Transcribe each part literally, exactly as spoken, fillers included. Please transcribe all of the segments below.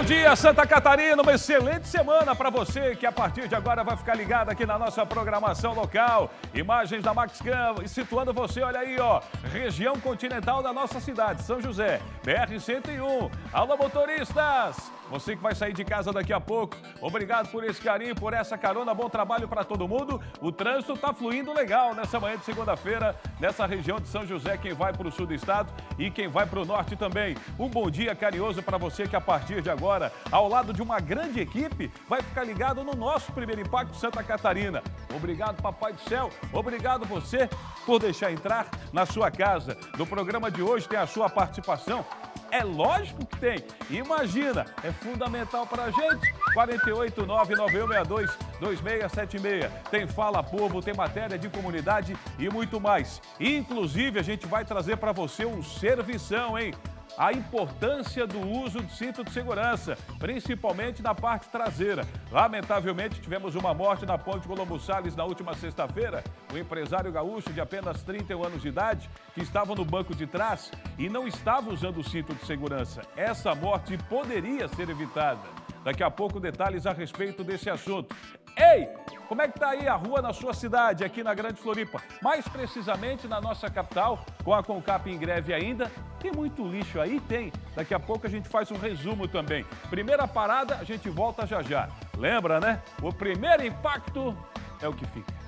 dia, Santa Catarina, uma excelente semana para você que a partir de agora vai ficar ligado aqui na nossa programação local. Imagens da MaxCam e situando você, olha aí, ó, região continental da nossa cidade, São José, B R cento e um. Alô, motoristas! Você que vai sair de casa daqui a pouco, obrigado por esse carinho, por essa carona, bom trabalho para todo mundo. O trânsito está fluindo legal nessa manhã de segunda-feira, nessa região de São José, quem vai para o sul do estado e quem vai para o norte também. Um bom dia carinhoso para você que a partir de agora, ao lado de uma grande equipe, vai ficar ligado no nosso Primeiro Impacto Santa Catarina. Obrigado, Papai do Céu, obrigado você por deixar entrar na sua casa. No programa de hoje tem a sua participação. É lógico que tem. Imagina, é fundamental para a gente. quatro oito nove nove um seis dois dois seis sete seis. Tem Fala Povo, tem matéria de comunidade e muito mais. Inclusive, a gente vai trazer para você um servição, hein? A importância do uso do cinto de segurança, principalmente na parte traseira. Lamentavelmente, tivemos uma morte na Ponte Colombo Salles na última sexta-feira. O empresário gaúcho de apenas trinta e um anos de idade, que estava no banco de trás e não estava usando o cinto de segurança. Essa morte poderia ser evitada. Daqui a pouco, detalhes a respeito desse assunto. Ei, como é que tá aí a rua na sua cidade, aqui na Grande Floripa? Mais precisamente na nossa capital, com a Concap em greve ainda. Tem muito lixo aí? Tem. Daqui a pouco a gente faz um resumo também. Primeira parada, a gente volta já já. Lembra, né? O primeiro impacto é o que fica.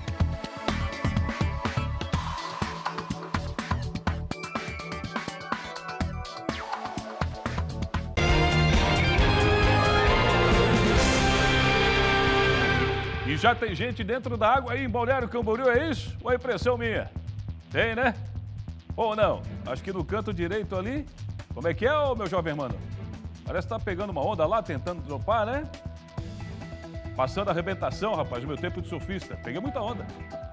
E já tem gente dentro da água aí em Balneário Camboriú, é isso? Ou é impressão minha? Tem, né? Ou não? Acho que no canto direito ali. Como é que é, ô, meu jovem mano? Parece que tá pegando uma onda lá, tentando dropar, né? Passando a arrebentação, rapaz, no meu tempo de surfista. Peguei muita onda.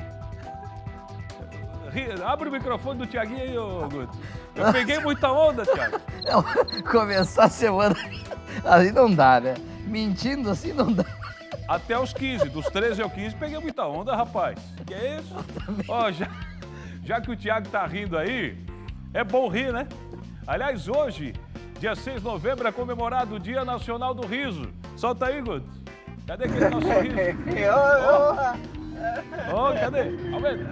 Abre o microfone do Tiaguinho aí, ô Guto. Eu peguei muita onda, Thiago. Começar a semana assim não dá, né? Mentindo assim não dá. Até os quinze, dos treze ao quinze, peguei muita onda, rapaz. Que é isso? Ó, já, já que o Thiago tá rindo aí, é bom rir, né? Aliás, hoje, dia seis de novembro, é comemorado o Dia Nacional do Riso. Solta aí, Guto. Cadê aquele nosso riso? Ó, oh, cadê? Aumenta.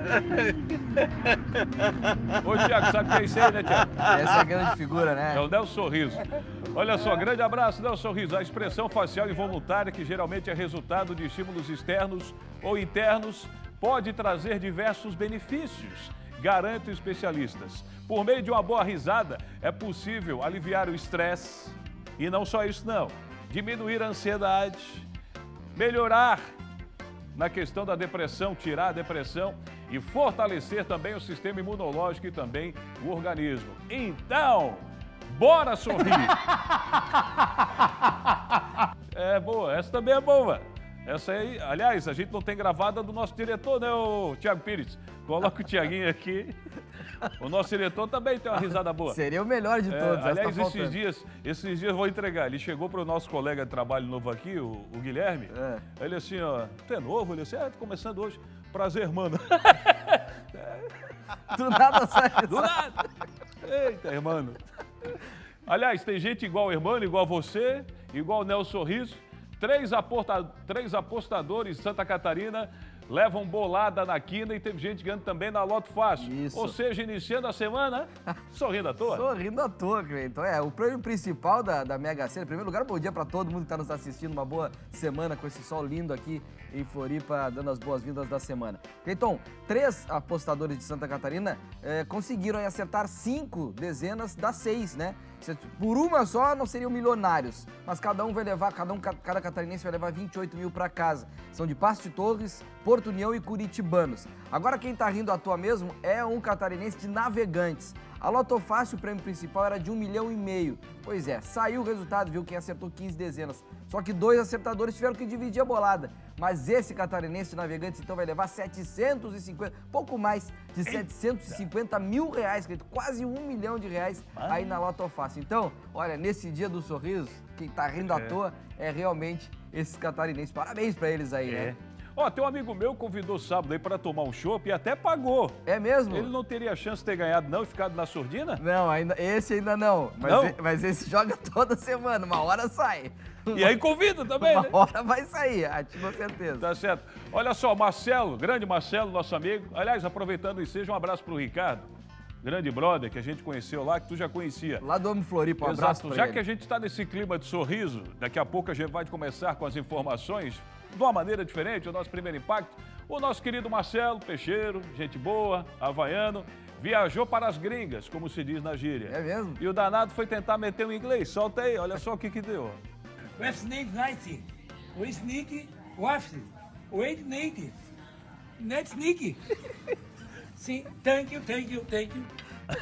Ô, Thiago, sabe o que é isso aí, né, Thiago? Essa é a grande figura, né? É o Nelson Sorriso. Olha só, grande abraço, Nelson Sorriso. A expressão facial involuntária, que geralmente é resultado de estímulos externos ou internos, pode trazer diversos benefícios, garantem especialistas. Por meio de uma boa risada, é possível aliviar o estresse. E não só isso, não. Diminuir a ansiedade, melhorar na questão da depressão, tirar a depressão e fortalecer também o sistema imunológico e também o organismo. Então, bora sorrir! É boa, essa também é boa. Essa aí, aliás, a gente não tem gravada do nosso diretor, né, o Thiago Pires? Coloca o Thiaguinho aqui. O nosso diretor também tem uma risada boa. Seria o melhor de todos. É, aliás, tá esses dias, esses dias eu vou entregar. Ele chegou para o nosso colega de trabalho novo aqui, o, o Guilherme. É. Ele assim, ó, tu é novo? Ele assim, é, tô começando hoje. Prazer, mano. Do nada sai. Do nada. Eita, irmão. Aliás, tem gente igual o irmão, igual você, igual o Nelson Sorriso. Três, aporta... Três apostadores de Santa Catarina levam bolada na quina e teve gente ganhando também na Loto Fácil. Isso. Ou seja, iniciando a semana, sorrindo à toa. Sorrindo à toa, Cleiton. É, o prêmio principal da, da Mega Sena, em primeiro lugar, bom dia para todo mundo que está nos assistindo, uma boa semana com esse sol lindo aqui em Floripa, dando as boas-vindas da semana. Cleiton, três apostadores de Santa Catarina eh, conseguiram acertar cinco dezenas das seis, né? Por uma só não seriam milionários, mas cada um vai levar, cada um, cada catarinense vai levar vinte e oito mil para casa. São de Passo de Torres, Porto União e Curitibanos. Agora quem tá rindo à toa mesmo é um catarinense de Navegantes. A Loto Fácil, o prêmio principal era de um milhão e meio. Pois é, saiu o resultado, viu quem acertou quinze dezenas. Só que dois acertadores tiveram que dividir a bolada. Mas esse catarinense de Navegantes então vai levar setecentos e cinquenta, pouco mais de setecentos e cinquenta mil reais, quase um milhão de reais aí na Loto Fácil. Então, olha, nesse dia do sorriso, quem tá rindo à toa é realmente esses catarinenses. Parabéns pra eles aí, é. né? Ó, tem um amigo meu que convidou sábado aí para tomar um chopp e até pagou. É mesmo? Ele não teria chance de ter ganhado não e ficado na surdina? Não, ainda, esse ainda não. Mas, não? E, mas esse joga toda semana, uma hora sai. E aí convida também, uma né? Uma hora vai sair, com certeza. Tá certo. Olha só, Marcelo, grande Marcelo, nosso amigo. Aliás, aproveitando o ensejo, um abraço pro Ricardo. Grande brother que a gente conheceu lá, que tu já conhecia. Lá do Homem Floripa, um Exato. abraço pra Já ele. que a gente está nesse clima de sorriso, daqui a pouco a gente vai começar com as informações de uma maneira diferente, o nosso primeiro impacto. O nosso querido Marcelo Peixeiro, gente boa, havaiano, viajou para as gringas, como se diz na gíria. É mesmo? E o danado foi tentar meter o inglês. Solta aí, olha só o que que deu. West Snake Night, we sneak, waft, wait native, net sneaky. Sim, thank you, thank you, thank you.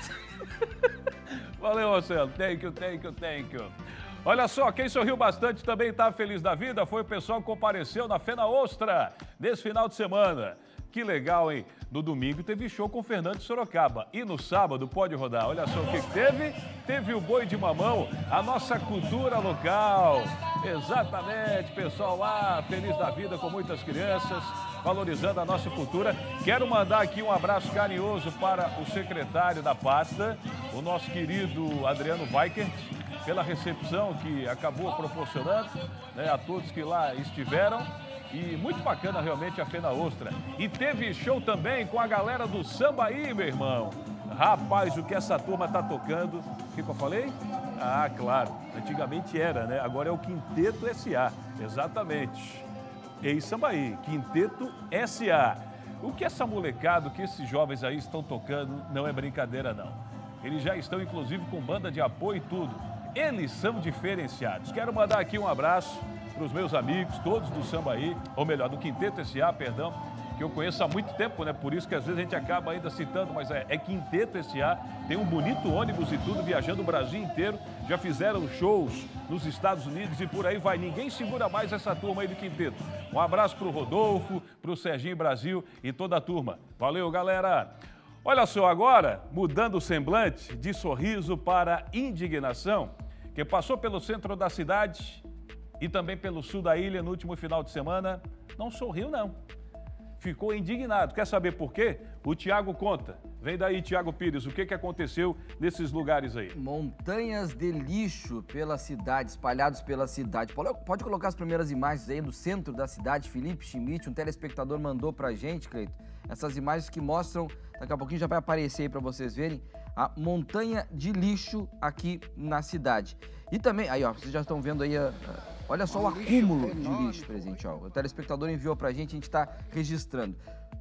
Valeu, Marcelo. Thank you, thank you, thank you. Olha só, quem sorriu bastante também está feliz da vida foi o pessoal que compareceu na Fena Ostra nesse final de semana. Que legal, hein? No domingo teve show com o Fernando de Sorocaba. E no sábado, pode rodar. Olha só o que que teve. Teve o boi de mamão, a nossa cultura local. Exatamente, pessoal lá, feliz da vida com muitas crianças, valorizando a nossa cultura. Quero mandar aqui um abraço carinhoso para o secretário da pasta, o nosso querido Adriano Weikert, pela recepção que acabou proporcionando, né, a todos que lá estiveram. E muito bacana realmente a Fena Ostra. E teve show também com a galera do Sambaí, meu irmão. Rapaz, o que essa turma tá tocando. O que, que eu falei? Ah, claro. Antigamente era, né? Agora é o Quinteto S A. Exatamente. Ex-Sambaí, Quinteto S A. O que essa molecada, o que esses jovens aí estão tocando, não é brincadeira, não. Eles já estão, inclusive, com banda de apoio e tudo. Eles são diferenciados. Quero mandar aqui um abraço para os meus amigos, todos do Sambaí, ou melhor, do Quinteto S A, perdão, que eu conheço há muito tempo, né? Por isso que às vezes a gente acaba ainda citando, mas é, é Quinteto S A, tem um bonito ônibus e tudo, viajando o Brasil inteiro, já fizeram shows nos Estados Unidos e por aí vai. Ninguém segura mais essa turma aí do Quinteto. Um abraço para o Rodolfo, para o Serginho Brasil e toda a turma. Valeu, galera! Olha só agora, mudando o semblante de sorriso para indignação, que passou pelo centro da cidade e também pelo sul da ilha no último final de semana, não sorriu não. Ficou indignado. Quer saber por quê? O Tiago conta. Vem daí, Tiago Pires, o que, que aconteceu nesses lugares aí? Montanhas de lixo pela cidade, espalhados pela cidade. Pode colocar as primeiras imagens aí no centro da cidade. Felipe Schmidt, um telespectador, mandou pra gente, Cleito, essas imagens que mostram, daqui a pouquinho já vai aparecer aí pra vocês verem, a montanha de lixo aqui na cidade. E também, aí ó, vocês já estão vendo aí, a, a, olha só o acúmulo de lixo presente, ó. O telespectador enviou pra gente, a gente tá registrando.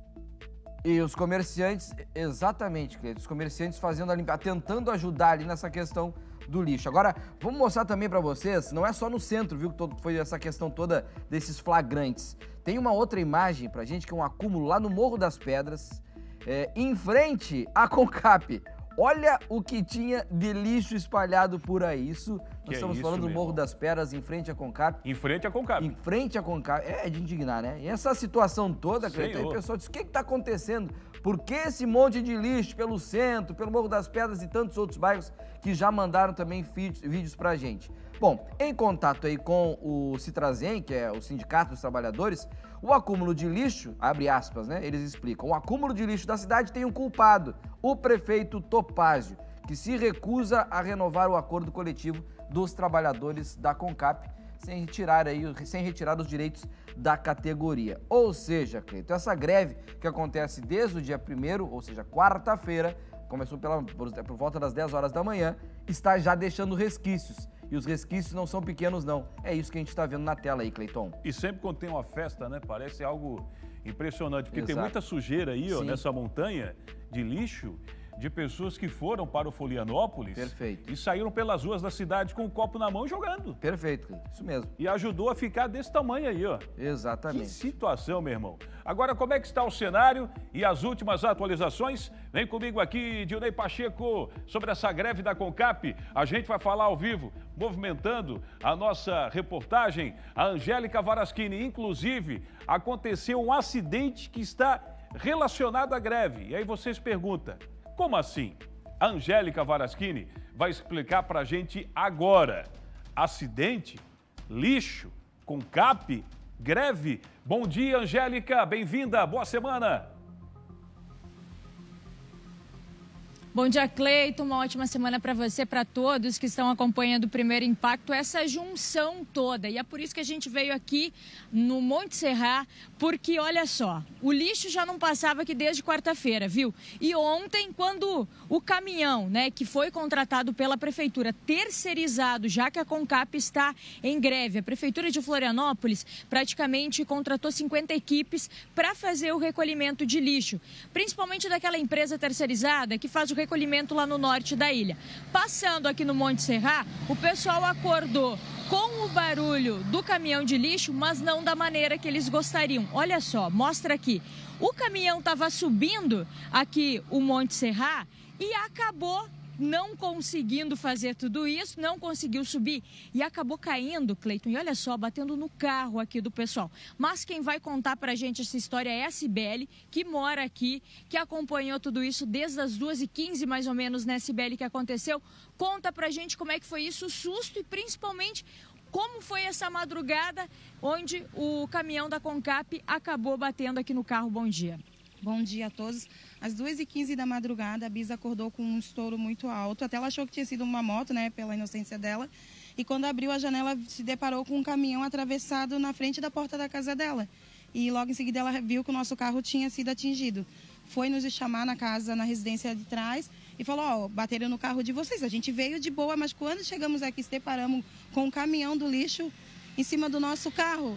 E os comerciantes, exatamente, os comerciantes fazendo a limpeza, tentando ajudar ali nessa questão do lixo. Agora, vamos mostrar também pra vocês, não é só no centro, viu, que todo, foi essa questão toda desses flagrantes. Tem uma outra imagem pra gente, que é um acúmulo lá no Morro das Pedras, é, em frente à Concap. Olha o que tinha de lixo espalhado por aí. Isso, nós que estamos é isso, falando do Morro irmão? das Pedras, em frente à Concap. Em frente à Concap. Em frente à Concap. É de indignar, né? E essa situação toda, Cleiton, aí o Senhor. pessoal diz, o que está acontecendo? Por que esse monte de lixo pelo centro, pelo Morro das Pedras e tantos outros bairros que já mandaram também vídeos pra gente? Bom, em contato aí com o Citrazen, que é o Sindicato dos Trabalhadores, o acúmulo de lixo, abre aspas, né? Eles explicam, o acúmulo de lixo da cidade tem um culpado, o prefeito Topázio, que se recusa a renovar o acordo coletivo dos trabalhadores da Concap, sem retirar, aí, sem retirar os direitos da categoria. Ou seja, Cleiton, essa greve que acontece desde o dia primeiro, ou seja, quarta-feira, começou pela, por, por volta das dez horas da manhã, está já deixando resquícios. E os resquícios não são pequenos, não. É isso que a gente está vendo na tela aí, Cleiton. E sempre quando tem uma festa, né, parece algo impressionante, porque Exato. tem muita sujeira aí, ó, Sim. nessa montanha de lixo, de pessoas que foram para o Folianópolis. Perfeito. E saíram pelas ruas da cidade com o copo na mão e jogando. Perfeito, Cleiton. Isso mesmo. E ajudou a ficar desse tamanho aí, ó. Exatamente. Que situação, meu irmão. Agora, como é que está o cenário e as últimas atualizações? Vem comigo aqui, Dionei Pacheco, sobre essa greve da Concap. A gente vai falar ao vivo, movimentando a nossa reportagem. A Angélica Varaschini, inclusive, aconteceu um acidente que está relacionado à greve. E aí vocês perguntam, como assim? A Angélica Varaschini vai explicar pra gente agora. Acidente? Lixo? Concap? greve. Bom dia, Angélica, bem-vinda, boa semana. Bom dia, Cleiton. Uma ótima semana para você, para todos que estão acompanhando o Primeiro Impacto, essa junção toda. E é por isso que a gente veio aqui no Monte Serra, porque, olha só, o lixo já não passava aqui desde quarta-feira, viu? E ontem, quando o caminhão, né, que foi contratado pela Prefeitura, terceirizado, já que a Concap está em greve, a Prefeitura de Florianópolis praticamente contratou cinquenta equipes para fazer o recolhimento de lixo, principalmente daquela empresa terceirizada que faz o recolhimento lá no norte da ilha. Passando aqui no Monte Serra, o pessoal acordou com o barulho do caminhão de lixo, mas não da maneira que eles gostariam. Olha só, mostra aqui. O caminhão estava subindo aqui o Monte Serra e acabou não conseguindo fazer tudo isso, não conseguiu subir e acabou caindo, Cleiton, e olha só, batendo no carro aqui do pessoal. Mas quem vai contar pra gente essa história é a Cibele, que mora aqui, que acompanhou tudo isso desde as duas e quinze mais ou menos, né, Cibele, que aconteceu. Conta pra gente como é que foi isso, o susto e principalmente como foi essa madrugada onde o caminhão da Concap acabou batendo aqui no carro. Bom dia. Bom dia a todos. Às duas e quinze da madrugada, a Bisa acordou com um estouro muito alto. Até ela achou que tinha sido uma moto, né, pela inocência dela. E quando abriu a janela, se deparou com um caminhão atravessado na frente da porta da casa dela. E logo em seguida ela viu que o nosso carro tinha sido atingido. Foi nos chamar na casa, na residência de trás, e falou, ó, oh, bateram no carro de vocês. A gente veio de boa, mas quando chegamos aqui, se deparamos com um caminhão do lixo em cima do nosso carro.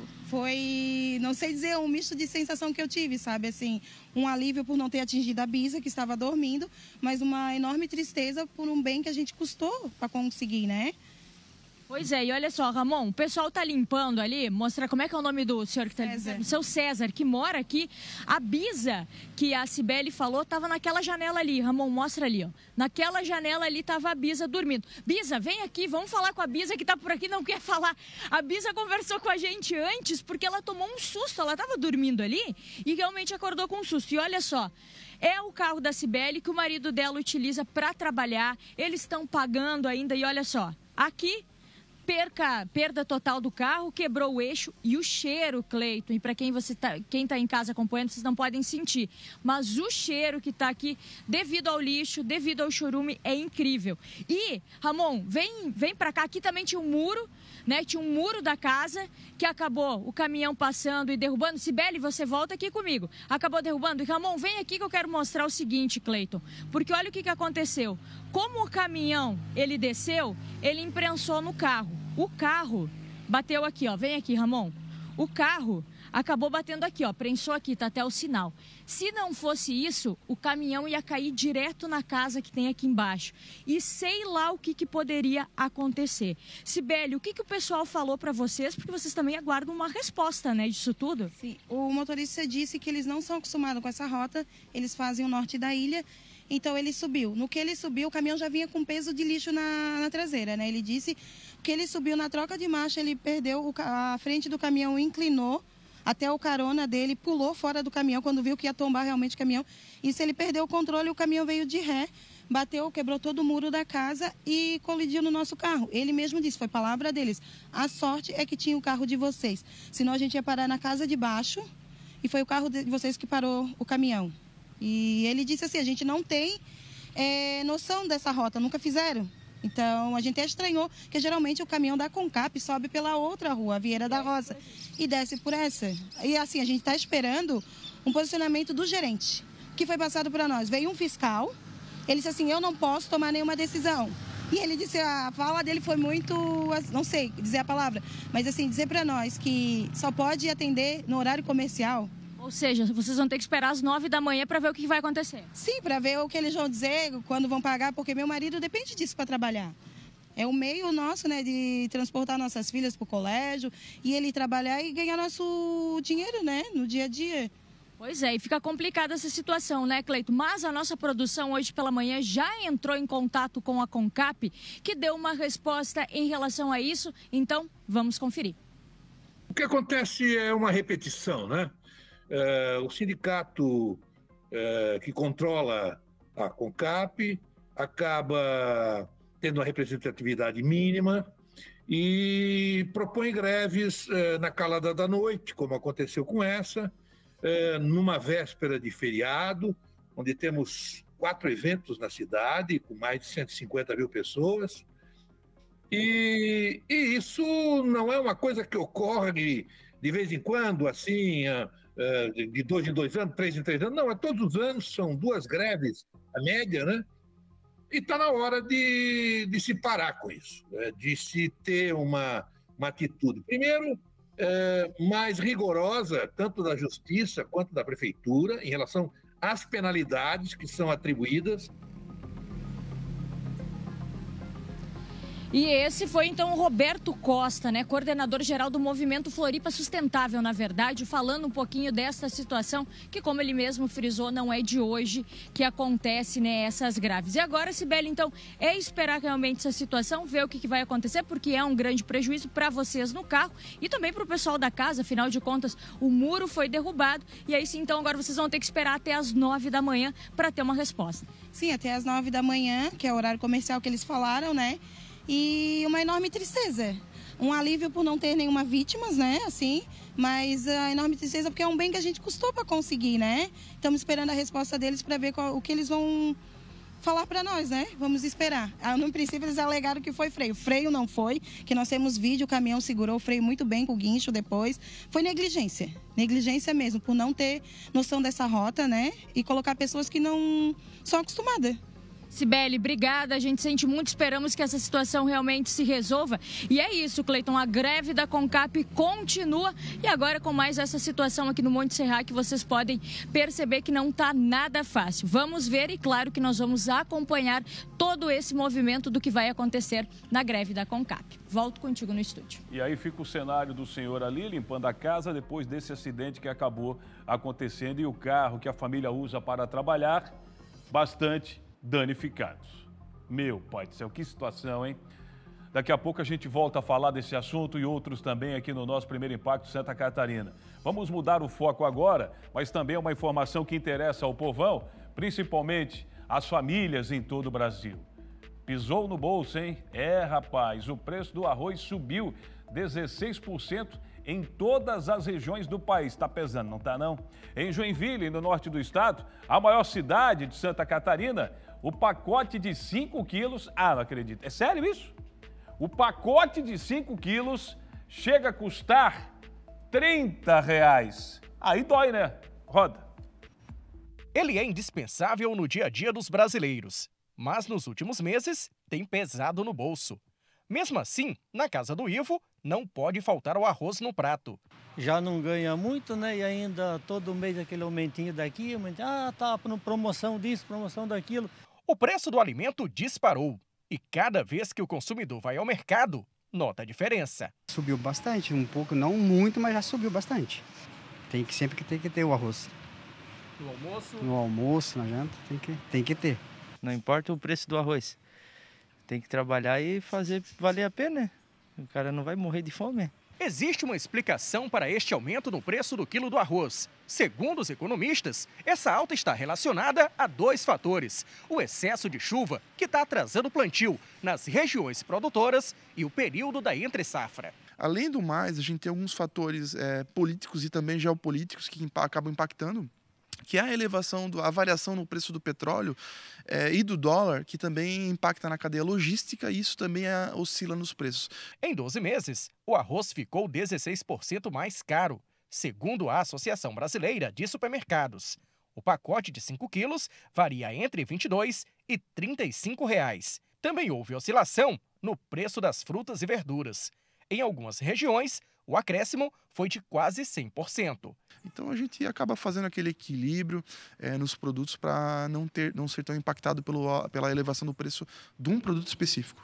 Foi, não sei dizer, um misto de sensação que eu tive, sabe? Assim, um alívio por não ter atingido a Bisa, que estava dormindo, mas uma enorme tristeza por um bem que a gente custou para conseguir, né? Pois é, e olha só, Ramon, o pessoal tá limpando ali, mostra como é que é o nome do senhor que tá limpando. O seu César, que mora aqui. A Bisa, que a Cibele falou, tava naquela janela ali. Ramon, mostra ali, ó. Naquela janela ali tava a Bisa dormindo. Bisa, vem aqui, vamos falar com a Bisa que tá por aqui, não quer falar. A Bisa conversou com a gente antes porque ela tomou um susto, ela tava dormindo ali e realmente acordou com um susto. E olha só, é o carro da Cibele que o marido dela utiliza para trabalhar. Eles estão pagando ainda e olha só, aqui Perca, perda total do carro, quebrou o eixo e o cheiro, Cleiton. E para quem você tá, quem está em casa acompanhando, vocês não podem sentir. Mas o cheiro que está aqui, devido ao lixo, devido ao chorume, é incrível. E, Ramon, vem, vem para cá. Aqui também tinha um muro, né? Tinha um muro da casa que acabou o caminhão passando e derrubando. Cibele, você volta aqui comigo. Acabou derrubando. E, Ramon, vem aqui que eu quero mostrar o seguinte, Cleiton. Porque olha o que, que aconteceu. Como o caminhão, ele desceu, ele imprensou no carro. O carro bateu aqui, ó. Vem aqui, Ramon. O carro acabou batendo aqui, ó. Prensou aqui, tá até o sinal. Se não fosse isso, o caminhão ia cair direto na casa que tem aqui embaixo. E sei lá o que, que poderia acontecer. Cibele, o que, que o pessoal falou para vocês? Porque vocês também aguardam uma resposta, né, disso tudo. Sim, o motorista disse que eles não são acostumados com essa rota. Eles fazem o norte da ilha. Então ele subiu. No que ele subiu, o caminhão já vinha com peso de lixo na, na traseira, né? Ele disse que ele subiu na troca de marcha, ele perdeu, o, a frente do caminhão inclinou até o carona dele, pulou fora do caminhão quando viu que ia tombar realmente o caminhão. Isso ele perdeu o controle, o caminhão veio de ré, bateu, quebrou todo o muro da casa e colidiu no nosso carro. Ele mesmo disse, foi palavra deles, a sorte é que tinha o carro de vocês. Senão a gente ia parar na casa de baixo e foi o carro de vocês que parou o caminhão. E ele disse assim, a gente não tem é, noção dessa rota, nunca fizeram. Então, a gente até estranhou que geralmente o caminhão da Concap sobe pela outra rua, a Vieira da Roça, e desce por essa. E assim, a gente está esperando um posicionamento do gerente, que foi passado para nós. Veio um fiscal, ele disse assim, eu não posso tomar nenhuma decisão. E ele disse, a fala dele foi muito, não sei dizer a palavra, mas assim, dizer para nós que só pode atender no horário comercial. Ou seja, vocês vão ter que esperar às nove da manhã para ver o que vai acontecer. Sim, para ver o que eles vão dizer, quando vão pagar, porque meu marido depende disso para trabalhar. É o meio nosso, né, de transportar nossas filhas para o colégio e ele trabalhar e ganhar nosso dinheiro, né, no dia a dia. Pois é, e fica complicada essa situação, né, Cleiton? Mas a nossa produção hoje pela manhã já entrou em contato com a Concap, que deu uma resposta em relação a isso. Então, vamos conferir. O que acontece é uma repetição, né? É, o sindicato é, que controla a Concap acaba tendo uma representatividade mínima e propõe greves eh, na calada da noite, como aconteceu com essa, eh, numa véspera de feriado, onde temos quatro eventos na cidade, com mais de cento e cinquenta mil pessoas. E, e isso não é uma coisa que ocorre de vez em quando, assim, de dois em dois anos, três em três anos. Não, é todos os anos, são duas greves, a média, né? E está na hora de, de se parar com isso, né? De se ter uma, uma atitude, primeiro, é, mais rigorosa, tanto da Justiça quanto da Prefeitura, em relação às penalidades que são atribuídas. E esse foi, então, o Roberto Costa, né, coordenador-geral do Movimento Floripa Sustentável, na verdade, falando um pouquinho dessa situação, que, como ele mesmo frisou, não é de hoje que acontece, né, essas graves. E agora, Cibele, então, é esperar realmente essa situação, ver o que, que vai acontecer, porque é um grande prejuízo para vocês no carro e também para o pessoal da casa, afinal de contas, o muro foi derrubado. E aí sim, então, agora vocês vão ter que esperar até as nove da manhã para ter uma resposta. Sim, até as nove da manhã, que é o horário comercial que eles falaram, né? E uma enorme tristeza, um alívio por não ter nenhuma vítimas, né, assim, mas a enorme tristeza porque é um bem que a gente custou para conseguir, né? Estamos esperando a resposta deles para ver qual, o que eles vão falar para nós, né? Vamos esperar. Ah, no princípio eles alegaram que foi freio, freio não foi, que nós temos vídeo, o caminhão segurou o freio muito bem com o guincho depois, foi negligência, negligência mesmo, por não ter noção dessa rota, né, e colocar pessoas que não são acostumadas. Cibele, obrigada. A gente sente muito, esperamos que essa situação realmente se resolva. E é isso, Cleiton, a greve da CONCAP continua e agora com mais essa situação aqui no Monte Serra, que vocês podem perceber que não está nada fácil. Vamos ver e claro que nós vamos acompanhar todo esse movimento do que vai acontecer na greve da CONCAP. Volto contigo no estúdio. E aí fica o cenário do senhor ali limpando a casa depois desse acidente que acabou acontecendo e o carro que a família usa para trabalhar, bastante danificados. Meu pai do céu, que situação, hein? Daqui a pouco a gente volta a falar desse assunto e outros também aqui no nosso Primeiro Impacto Santa Catarina. Vamos mudar o foco agora, mas também é uma informação que interessa ao povão, principalmente às famílias em todo o Brasil. Pisou no bolso, hein? É, rapaz, o preço do arroz subiu dezesseis por cento em todas as regiões do país. Está pesando, não está não? Em Joinville, no norte do estado, a maior cidade de Santa Catarina, o pacote de cinco quilos... Ah, não acredito. É sério isso? O pacote de cinco quilos chega a custar trinta reais. Aí dói, né? Roda. Ele é indispensável no dia a dia dos brasileiros, mas nos últimos meses tem pesado no bolso. Mesmo assim, na casa do Ivo, não pode faltar o arroz no prato. Já não ganha muito, né? E ainda todo mês aquele aumentinho daqui, aumentinho, ah, tá promoção disso, promoção daquilo. O preço do alimento disparou e cada vez que o consumidor vai ao mercado, nota a diferença. Subiu bastante, um pouco, não muito, mas já subiu bastante. Tem que sempre que tem que ter o arroz. No almoço? No almoço, na janta, tem que, tem que ter. Não importa o preço do arroz. Tem que trabalhar e fazer valer a pena, né? O cara não vai morrer de fome. Existe uma explicação para este aumento no preço do quilo do arroz. Segundo os economistas, essa alta está relacionada a dois fatores. O excesso de chuva, que está atrasando o plantio nas regiões produtoras, e o período da entre-safra. Além do mais, a gente tem alguns fatores é, políticos e também geopolíticos que impa- acabam impactando, que é a elevação, do, a variação no preço do petróleo é, e do dólar, que também impacta na cadeia logística e isso também é, oscila nos preços. Em doze meses, o arroz ficou dezesseis por cento mais caro, segundo a Associação Brasileira de Supermercados. O pacote de cinco quilos varia entre vinte e dois e trinta e cinco reais. Também houve oscilação no preço das frutas e verduras. Em algumas regiões, o acréscimo foi de quase cem por cento. Então a gente acaba fazendo aquele equilíbrio é, nos produtos para não, ter, não ser tão impactado pelo, pela elevação do preço de um produto específico.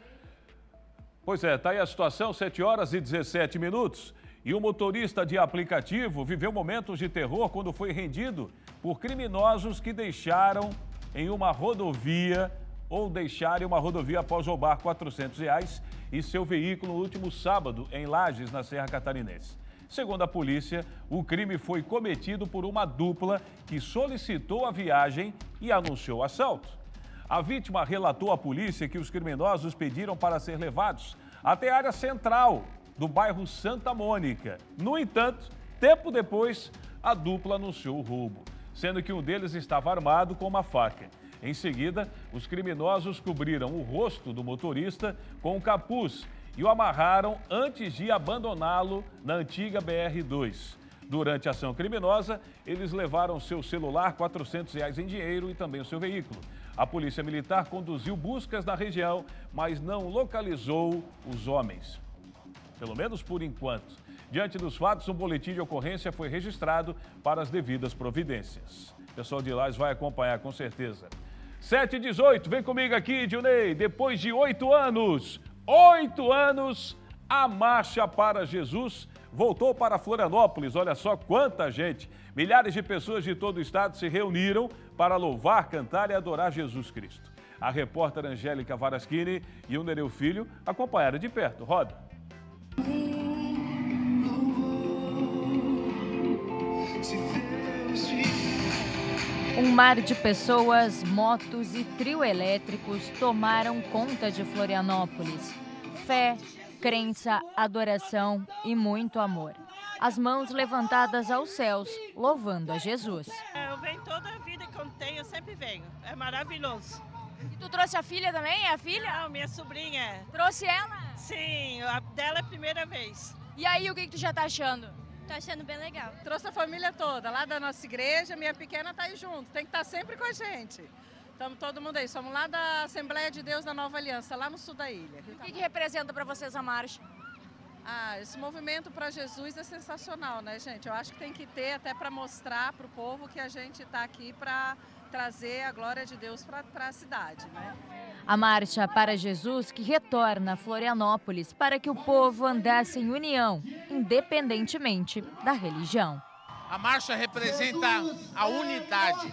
Pois é, tá aí a situação, sete horas e dezessete minutos. E o motorista de aplicativo viveu momentos de terror quando foi rendido por criminosos que deixaram em uma rodovia ou deixaram em uma rodovia após roubar quatrocentos reais e seu veículo no último sábado em Lages, na Serra Catarinense. Segundo a polícia, o crime foi cometido por uma dupla que solicitou a viagem e anunciou o assalto. A vítima relatou à polícia que os criminosos pediram para ser levados até a área central do bairro Santa Mônica. No entanto, tempo depois, a dupla anunciou o roubo, sendo que um deles estava armado com uma faca. Em seguida, os criminosos cobriram o rosto do motorista com um capuz e o amarraram antes de abandoná-lo na antiga B R dois. Durante a ação criminosa, eles levaram seu celular, quatrocentos reais em dinheiro e também o seu veículo. A Polícia Militar conduziu buscas na região, mas não localizou os homens. Pelo menos por enquanto. Diante dos fatos, um boletim de ocorrência foi registrado para as devidas providências. O pessoal de Lages vai acompanhar, com certeza. sete e dezoito, vem comigo aqui, Dionei. Depois de oito anos, oito anos, a Marcha para Jesus voltou para Florianópolis. Olha só quanta gente. Milhares de pessoas de todo o estado se reuniram para louvar, cantar e adorar Jesus Cristo. A repórter Angélica Varaschini e o Nereu Filho acompanharam de perto. Roda. Um mar de pessoas, motos e trio elétricos tomaram conta de Florianópolis. Fé, crença, adoração e muito amor. As mãos levantadas aos céus, louvando a Jesus. Eu venho toda a vida que eu tenho, eu sempre venho. É maravilhoso. E tu trouxe a filha também? É a filha? Não, minha sobrinha. Trouxe ela? Sim, a dela é a primeira vez. E aí, o que, que tu já tá achando? Tô achando bem legal. Trouxe a família toda, lá da nossa igreja, minha pequena tá aí junto, tem que estar sempre com a gente. Estamos todo mundo aí, somos lá da Assembleia de Deus da Nova Aliança, lá no sul da ilha. O que, que representa para vocês a marcha? Ah, esse movimento para Jesus é sensacional, né, gente? Eu acho que tem que ter até para mostrar para o povo que a gente está aqui para trazer a glória de Deus para a cidade, né? A Marcha para Jesus que retorna a Florianópolis para que o povo andasse em união, independentemente da religião. A marcha representa a unidade.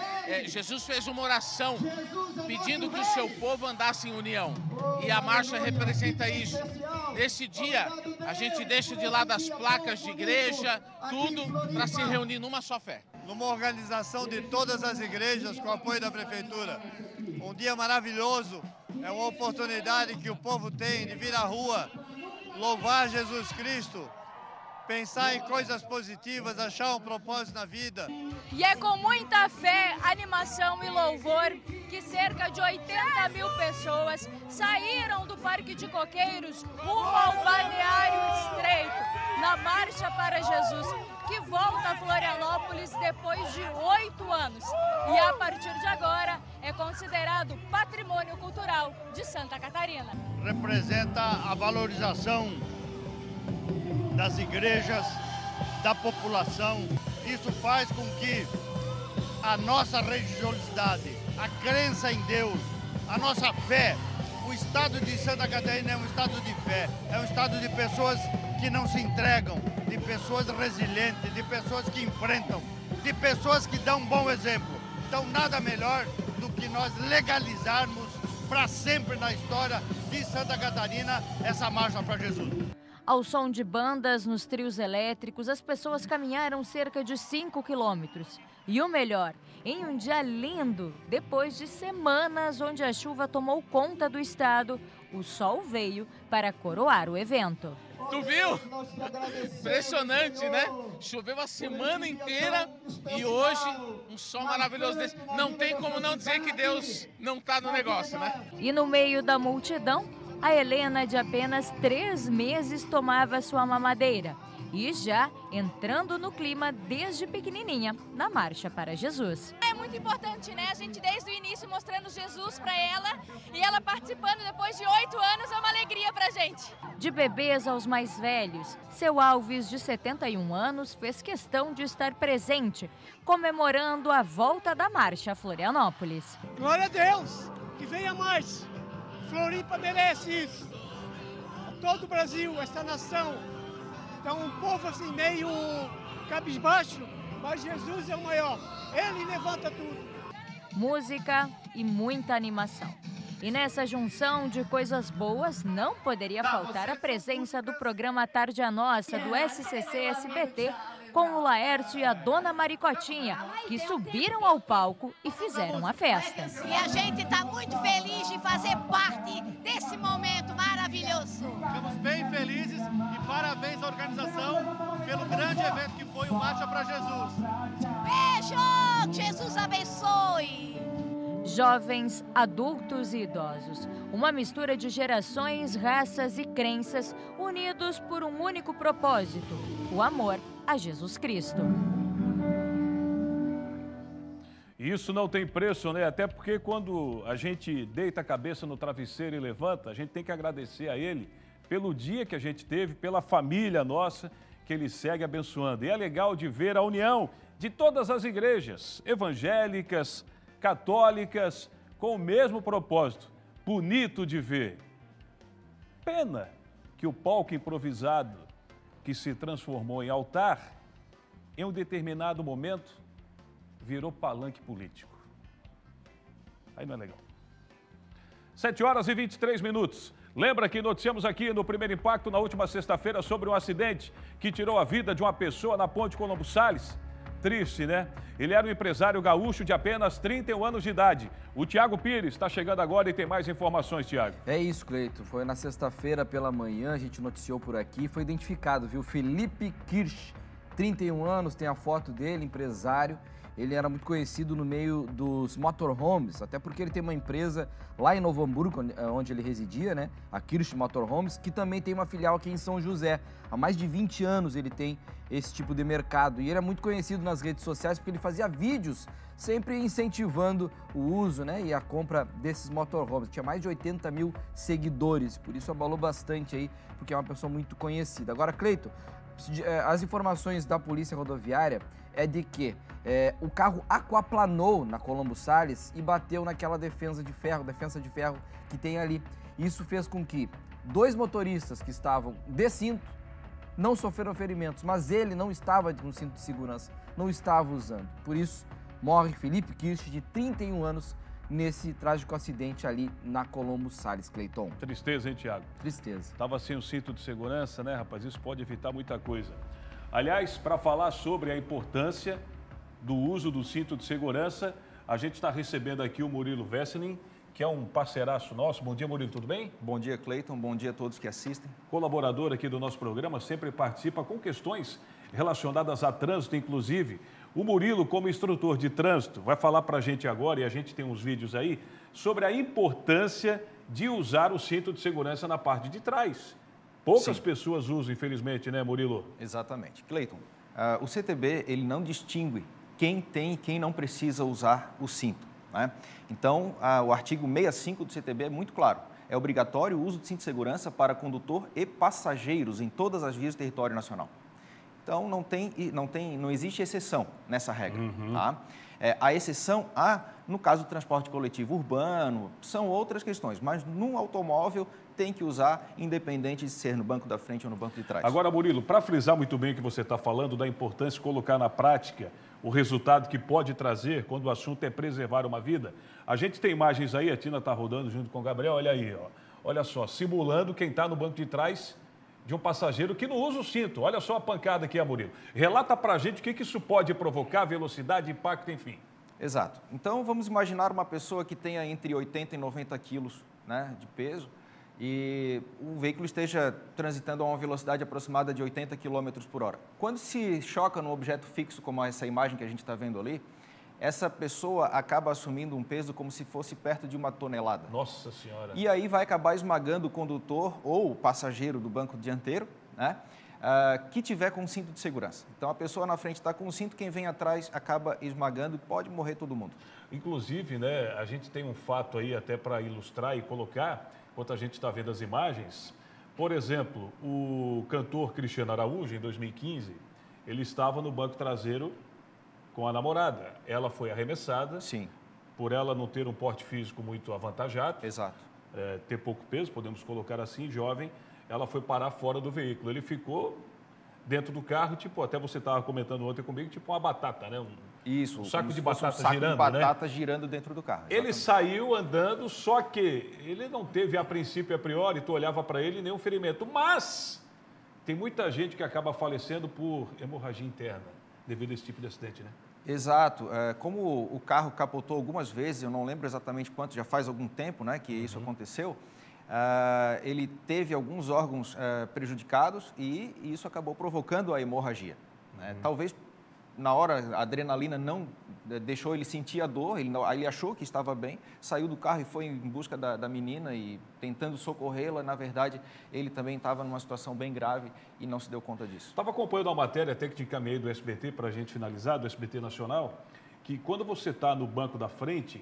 É, Jesus fez uma oração pedindo que o seu povo andasse em união. E a marcha representa isso. Nesse dia, a gente deixa de lado as placas de igreja, tudo, para se reunir numa só fé. Numa organização de todas as igrejas com o apoio da Prefeitura. Um dia maravilhoso, é uma oportunidade que o povo tem de vir à rua, louvar Jesus Cristo, pensar em coisas positivas, achar um propósito na vida. E é com muita fé, animação e louvor que cerca de oitenta mil pessoas saíram do Parque de Coqueiros rumo ao Balneário Estreito, na Marcha para Jesus, que volta a Florianópolis depois de oito anos. E a partir de agora é considerado patrimônio cultural de Santa Catarina. Representa a valorização das igrejas, da população. Isso faz com que a nossa religiosidade, a crença em Deus, a nossa fé, o estado de Santa Catarina é um estado de fé, é um estado de pessoas que não se entregam, de pessoas resilientes, de pessoas que enfrentam, de pessoas que dão um bom exemplo. Então nada melhor do que nós legalizarmos para sempre na história de Santa Catarina essa marcha para Jesus. Ao som de bandas nos trios elétricos, as pessoas caminharam cerca de cinco quilômetros. E o melhor, em um dia lindo, depois de semanas onde a chuva tomou conta do estado, o sol veio para coroar o evento. Tu viu? Impressionante, né? Choveu a semana inteira e hoje um sol maravilhoso desse. Não tem como não dizer que Deus não está no negócio, né? E no meio da multidão, a Helena, de apenas três meses, tomava sua mamadeira e já entrando no clima desde pequenininha na Marcha para Jesus. É muito importante, né? A gente desde o início mostrando Jesus para ela e ela participando depois de oito anos é uma alegria pra gente. De bebês aos mais velhos, seu Alves, de setenta e um anos, fez questão de estar presente, comemorando a volta da Marcha a Florianópolis. Glória a Deus, que venha mais. Floripa merece isso. Todo o Brasil, esta nação. Então um povo assim meio cabisbaixo, mas Jesus é o maior. Ele levanta tudo. Música e muita animação. E nessa junção de coisas boas, não poderia faltar a presença do programa Tarde a Nossa, do S C C S B T, com o Laércio e a Dona Maricotinha, que subiram ao palco e fizeram a festa. E a gente está muito feliz de fazer parte desse momento maravilhoso. Ficamos bem felizes e parabéns à organização pelo grande evento que foi o Marcha para Jesus. Beijo! Jesus abençoe! Jovens, adultos e idosos. Uma mistura de gerações, raças e crenças unidos por um único propósito: o amor a Jesus Cristo. Isso não tem preço, né? Até porque quando a gente deita a cabeça no travesseiro e levanta, a gente tem que agradecer a Ele pelo dia que a gente teve, pela família nossa, que Ele segue abençoando. E é legal de ver a união de todas as igrejas evangélicas, católicas, com o mesmo propósito. Bonito de ver. Pena que o palco improvisado, que se transformou em altar, em um determinado momento, virou palanque político. Aí não é legal. sete horas e vinte e três minutos. Lembra que noticiamos aqui no Primeiro Impacto, na última sexta-feira, sobre um acidente que tirou a vida de uma pessoa na Ponte Colombo Salles? Triste, né? Ele era um empresário gaúcho de apenas trinta e um anos de idade. O Tiago Pires está chegando agora e tem mais informações, Tiago. É isso, Cleito. Foi na sexta-feira pela manhã, a gente noticiou por aqui, foi identificado, viu? Felipe Kirsch, trinta e um anos, tem a foto dele, empresário. Ele era muito conhecido no meio dos motorhomes, até porque ele tem uma empresa lá em Novo Hamburgo, onde ele residia, né? A Kirsch Motorhomes, que também tem uma filial aqui em São José. Há mais de vinte anos ele tem esse tipo de mercado. E ele é muito conhecido nas redes sociais porque ele fazia vídeos sempre incentivando o uso, né, e a compra desses motorhomes. Tinha mais de oitenta mil seguidores, por isso abalou bastante aí, porque é uma pessoa muito conhecida. Agora, Cleito, as informações da Polícia Rodoviária é de que é, o carro aquaplanou na Colombo Salles e bateu naquela defesa de ferro, defesa de ferro que tem ali. Isso fez com que dois motoristas que estavam de cinto não sofreram ferimentos, mas ele não estava com cinto de segurança, não estava usando. Por isso, morre Felipe Kirsch, de trinta e um anos, nesse trágico acidente ali na Colombo Salles, Cleiton. Tristeza, hein, Tiago? Tristeza. Tava sem o cinto de segurança, né, rapaz? Isso pode evitar muita coisa. Aliás, para falar sobre a importância do uso do cinto de segurança, a gente está recebendo aqui o Murilo Vesselin, que é um parceiraço nosso. Bom dia, Murilo, tudo bem? Bom dia, Cleiton. Bom dia a todos que assistem. Colaborador aqui do nosso programa, sempre participa com questões relacionadas a trânsito, inclusive. O Murilo, como instrutor de trânsito, vai falar para a gente agora, e a gente tem uns vídeos aí, sobre a importância de usar o cinto de segurança na parte de trás. Poucas Sim. pessoas usam, infelizmente, né, Murilo? Exatamente. Cleiton, uh, o C T B, ele não distingue quem tem e quem não precisa usar o cinto, né? Então, uh, o artigo sessenta e cinco do C T B é muito claro. É obrigatório o uso de cinto de segurança para condutor e passageiros em todas as vias do território nacional. Então, não, tem, não, tem, não existe exceção nessa regra. Uhum. Tá? É, a exceção há, no caso do transporte coletivo urbano, são outras questões, mas num automóvel tem que usar, independente de ser no banco da frente ou no banco de trás. Agora, Murilo, para frisar muito bem o que você está falando, da importância de colocar na prática o resultado que pode trazer quando o assunto é preservar uma vida, a gente tem imagens aí, a Tina está rodando junto com o Gabriel, olha aí, ó, olha só, simulando quem está no banco de trás de um passageiro que não usa o cinto. Olha só a pancada aqui, Murilo. Relata para a gente o que, que isso pode provocar, velocidade, impacto, enfim. Exato. Então, vamos imaginar uma pessoa que tenha entre oitenta e noventa quilos, né, de peso e o veículo esteja transitando a uma velocidade aproximada de oitenta quilômetros por hora. Quando se choca num objeto fixo, como essa imagem que a gente está vendo ali, essa pessoa acaba assumindo um peso como se fosse perto de uma tonelada. Nossa Senhora! E aí vai acabar esmagando o condutor ou o passageiro do banco dianteiro, né, uh, que tiver com um cinto de segurança. Então, a pessoa na frente está com o cinto, quem vem atrás acaba esmagando e pode morrer todo mundo. Inclusive, né, a gente tem um fato aí até para ilustrar e colocar, enquanto a gente está vendo as imagens. Por exemplo, o cantor Cristiano Araújo, em dois mil e quinze, ele estava no banco traseiro com a namorada. Ela foi arremessada. Sim. Por ela não ter um porte físico muito avantajado. Exato. É, ter pouco peso, podemos colocar assim, jovem, ela foi parar fora do veículo. Ele ficou dentro do carro, tipo, até você estava comentando ontem comigo, tipo uma batata, né? Um, Isso. Um saco de um batata saco girando, de batata né? girando dentro do carro. Exatamente. Ele saiu andando, só que ele não teve, a princípio, a priori, tu olhava para ele, nenhum ferimento. Mas tem muita gente que acaba falecendo por hemorragia interna, devido a esse tipo de acidente, né? Exato. É, como o carro capotou algumas vezes, eu não lembro exatamente quanto, já faz algum tempo, né, que isso uhum. aconteceu, uh, ele teve alguns órgãos uh, prejudicados e isso acabou provocando a hemorragia. Né? Uhum. Talvez na hora a adrenalina não deixou ele sentir a dor, ele, ele achou que estava bem, saiu do carro e foi em busca da, da menina e tentando socorrê-la. Na verdade, ele também estava numa situação bem grave e não se deu conta disso. Estava acompanhando uma matéria até que te encaminhei do S B T para a gente finalizar, do S B T Nacional, que quando você está no banco da frente,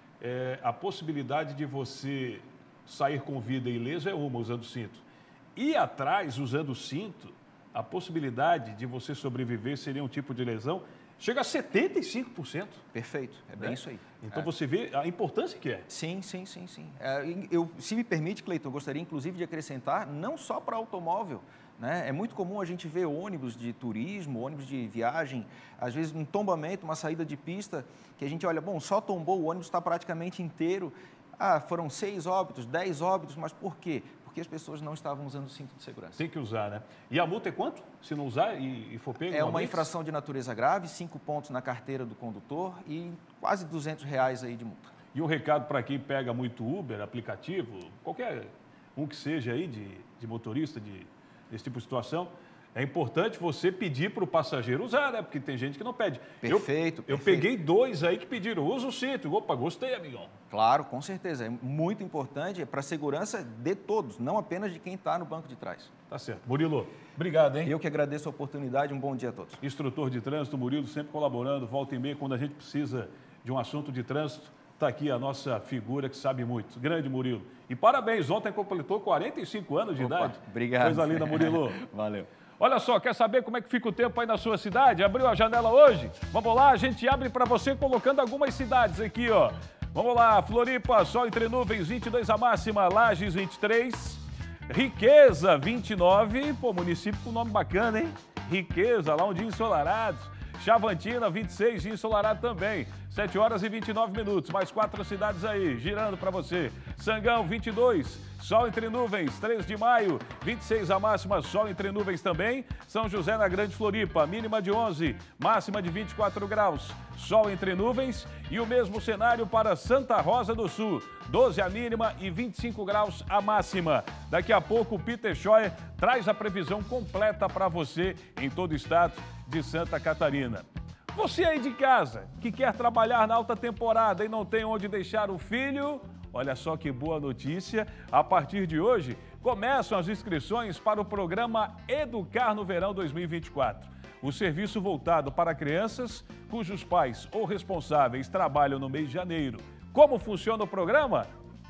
é, a possibilidade de você sair com vida ileso é uma, usando o cinto. E atrás, usando o cinto, a possibilidade de você sobreviver seria um tipo de lesão, chega a setenta e cinco por cento. Perfeito, é bem é? isso aí. Então é. você vê a importância que é. Sim, sim, sim, sim. É, eu, se me permite, Cleiton, eu gostaria inclusive de acrescentar, não só para automóvel, né? É muito comum a gente ver ônibus de turismo, ônibus de viagem, às vezes um tombamento, uma saída de pista, que a gente olha, bom, só tombou, o ônibus está praticamente inteiro. Ah, foram seis óbitos, dez óbitos, mas por quê? Porque as pessoas não estavam usando o cinto de segurança. Tem que usar, né? E a multa é quanto? Se não usar e, e for pego? É uma infração de natureza grave, cinco pontos na carteira do condutor e quase duzentos reais aí de multa. E um recado para quem pega muito Uber, aplicativo, qualquer um que seja aí de, de motorista, de, desse tipo de situação, é importante você pedir para o passageiro usar, né? Porque tem gente que não pede. Perfeito, eu, eu perfeito. peguei dois aí que pediram, usa o cinto. Opa, gostei, amigão. Claro, com certeza. É muito importante para a segurança de todos, não apenas de quem está no banco de trás. Tá certo. Murilo, obrigado, hein? Eu que agradeço a oportunidade. Um bom dia a todos. Instrutor de trânsito, Murilo, sempre colaborando, volta e meia, quando a gente precisa de um assunto de trânsito, está aqui a nossa figura que sabe muito. Grande Murilo. E parabéns, ontem completou quarenta e cinco anos de Opa, idade. Obrigado. Coisa linda, Murilo. Valeu. Olha só, quer saber como é que fica o tempo aí na sua cidade? Abriu a janela hoje? Vamos lá, a gente abre para você colocando algumas cidades aqui, ó. Vamos lá, Floripa, sol entre nuvens, vinte e dois a máxima, Lages, vinte e três, Riqueza, vinte e nove, pô, município com nome bacana, hein? Riqueza, lá um dia ensolarado. Chavantina, vinte e seis, dia ensolarado também. sete horas e vinte e nove minutos, mais quatro cidades aí, girando para você. Sangão, vinte e dois, sol entre nuvens, três de maio, vinte e seis a máxima, sol entre nuvens também. São José na Grande Floripa, mínima de onze, máxima de vinte e quatro graus, sol entre nuvens. E o mesmo cenário para Santa Rosa do Sul, doze a mínima e vinte e cinco graus a máxima. Daqui a pouco o Peter Scheuer traz a previsão completa para você em todo o estado de Santa Catarina. Você aí de casa, que quer trabalhar na alta temporada e não tem onde deixar o filho, olha só que boa notícia, a partir de hoje começam as inscrições para o programa Educar no Verão dois mil e vinte e quatro. O serviço voltado para crianças cujos pais ou responsáveis trabalham no mês de janeiro. Como funciona o programa?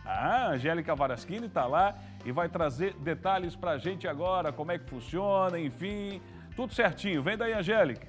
A Angélica Varaschini está lá e vai trazer detalhes para a gente agora, como é que funciona, enfim, tudo certinho. Vem daí, Angélica.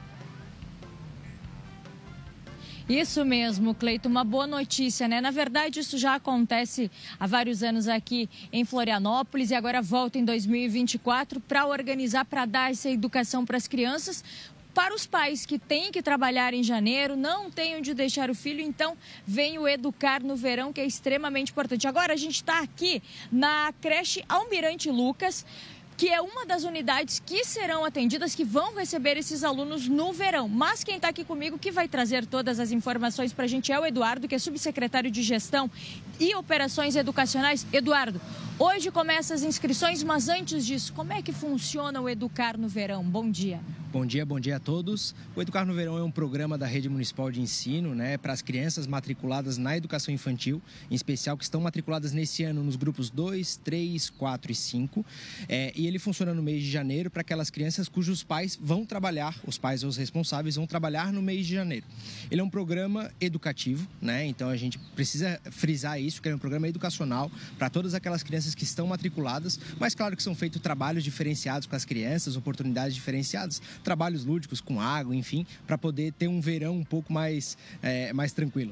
Isso mesmo, Cleiton, uma boa notícia, né? Na verdade, isso já acontece há vários anos aqui em Florianópolis e agora volta em dois mil e vinte e quatro para organizar, para dar essa educação para as crianças. Para os pais que têm que trabalhar em janeiro, não têm onde deixar o filho, então vem o Educar no Verão, que é extremamente importante. Agora a gente está aqui na creche Almirante Lucas, que é uma das unidades que serão atendidas, que vão receber esses alunos no verão. Mas quem está aqui comigo, que vai trazer todas as informações para a gente, é o Eduardo, que é subsecretário de Gestão e Operações Educacionais. Eduardo, hoje começam as inscrições, mas antes disso, como é que funciona o Educar no Verão? Bom dia. Bom dia, bom dia a todos. O Educar no Verão é um programa da Rede Municipal de Ensino, né, para as crianças matriculadas na educação infantil, em especial que estão matriculadas nesse ano nos grupos dois, três, quatro e cinco. É, e ele funciona no mês de janeiro para aquelas crianças cujos pais vão trabalhar, os pais ou os responsáveis vão trabalhar no mês de janeiro. Ele é um programa educativo, né? Então a gente precisa frisar isso, que é um programa educacional para todas aquelas crianças que estão matriculadas, mas claro que são feitos trabalhos diferenciados com as crianças, oportunidades diferenciadas, trabalhos lúdicos com água, enfim, para poder ter um verão um pouco mais, é, mais tranquilo.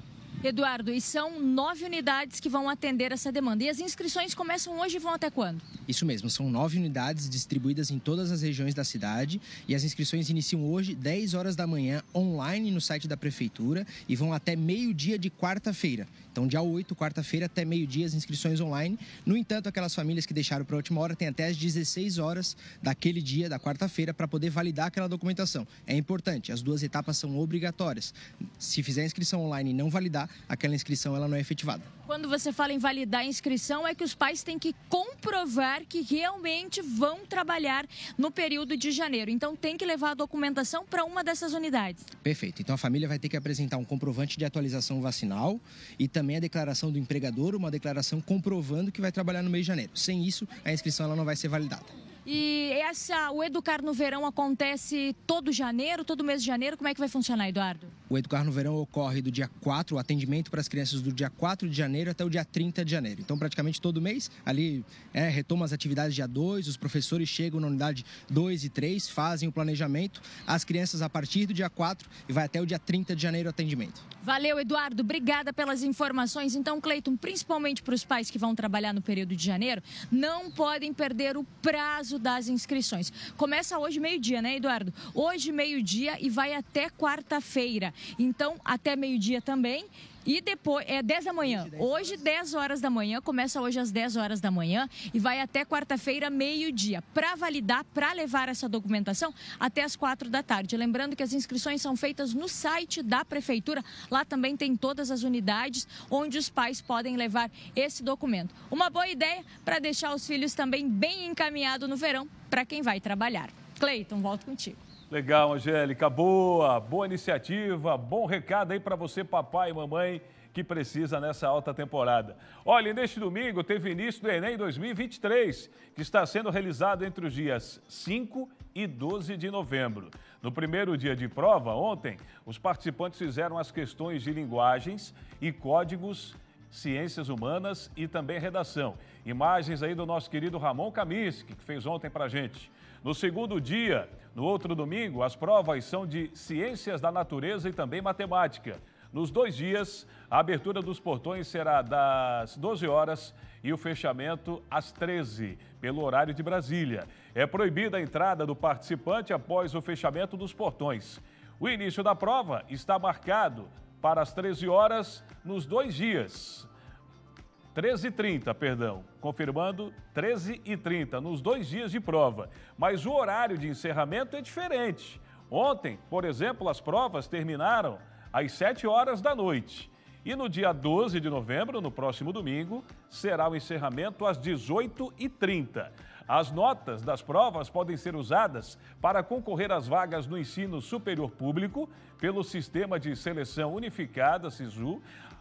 Eduardo, e são nove unidades que vão atender essa demanda. E as inscrições começam hoje e vão até quando? Isso mesmo, são nove unidades distribuídas em todas as regiões da cidade e as inscrições iniciam hoje, dez horas da manhã, online no site da Prefeitura e vão até meio-dia de quarta-feira. Então, dia oito, quarta-feira, até meio-dia, as inscrições online. No entanto, aquelas famílias que deixaram para a última hora têm até às dezesseis horas daquele dia, da quarta-feira, para poder validar aquela documentação. É importante, as duas etapas são obrigatórias. Se fizer a inscrição online e não validar, aquela inscrição ela não é efetivada. Quando você fala em validar a inscrição, é que os pais têm que comprovar que realmente vão trabalhar no período de janeiro. Então, tem que levar a documentação para uma dessas unidades. Perfeito. Então, a família vai ter que apresentar um comprovante de atualização vacinal e também a declaração do empregador, uma declaração comprovando que vai trabalhar no mês de janeiro. Sem isso, a inscrição ela não vai ser validada. E essa, o Educar no Verão acontece todo janeiro, todo mês de janeiro? Como é que vai funcionar, Eduardo? O Educar no Verão ocorre do dia quatro, o atendimento para as crianças do dia quatro de janeiro até o dia trinta de janeiro. Então, praticamente todo mês, ali é, retoma as atividades dia dois, os professores chegam na unidade dois e três, fazem o planejamento, as crianças a partir do dia quatro e vai até o dia trinta de janeiro o atendimento. Valeu, Eduardo. Obrigada pelas informações. Então, Cleiton, principalmente para os pais que vão trabalhar no período de janeiro, não podem perder o prazo das inscrições. Começa hoje meio-dia, né, Eduardo? Hoje meio-dia e vai até quarta-feira. Então, até meio-dia também. E depois, é dez da manhã. Hoje, dez horas da manhã, começa hoje às dez horas da manhã e vai até quarta-feira, meio-dia. Para validar, para levar essa documentação até as quatro da tarde. Lembrando que as inscrições são feitas no site da Prefeitura. Lá também tem todas as unidades onde os pais podem levar esse documento. Uma boa ideia para deixar os filhos também bem encaminhados no verão para quem vai trabalhar. Cleiton, volto contigo. Legal, Angélica, boa, boa iniciativa, bom recado aí para você, papai e mamãe, que precisa nessa alta temporada. Olha, neste domingo teve início do Enem dois mil e vinte e três, que está sendo realizado entre os dias cinco e doze de novembro. No primeiro dia de prova, ontem, os participantes fizeram as questões de linguagens e códigos, ciências humanas e também redação. Imagens aí do nosso querido Ramon Kaminski, que fez ontem para a gente. No segundo dia, no outro domingo, as provas são de ciências da natureza e também matemática. Nos dois dias, a abertura dos portões será das doze horas e o fechamento às treze, pelo horário de Brasília. É proibida a entrada do participante após o fechamento dos portões. O início da prova está marcado para as treze horas nos dois dias. treze e trinta, perdão, confirmando treze e trinta nos dois dias de prova. Mas o horário de encerramento é diferente. Ontem, por exemplo, as provas terminaram às sete horas da noite. E no dia doze de novembro, no próximo domingo, será o encerramento às dezoito e trinta. As notas das provas podem ser usadas para concorrer às vagas no ensino superior público pelo Sistema de Seleção Unificada, SISU,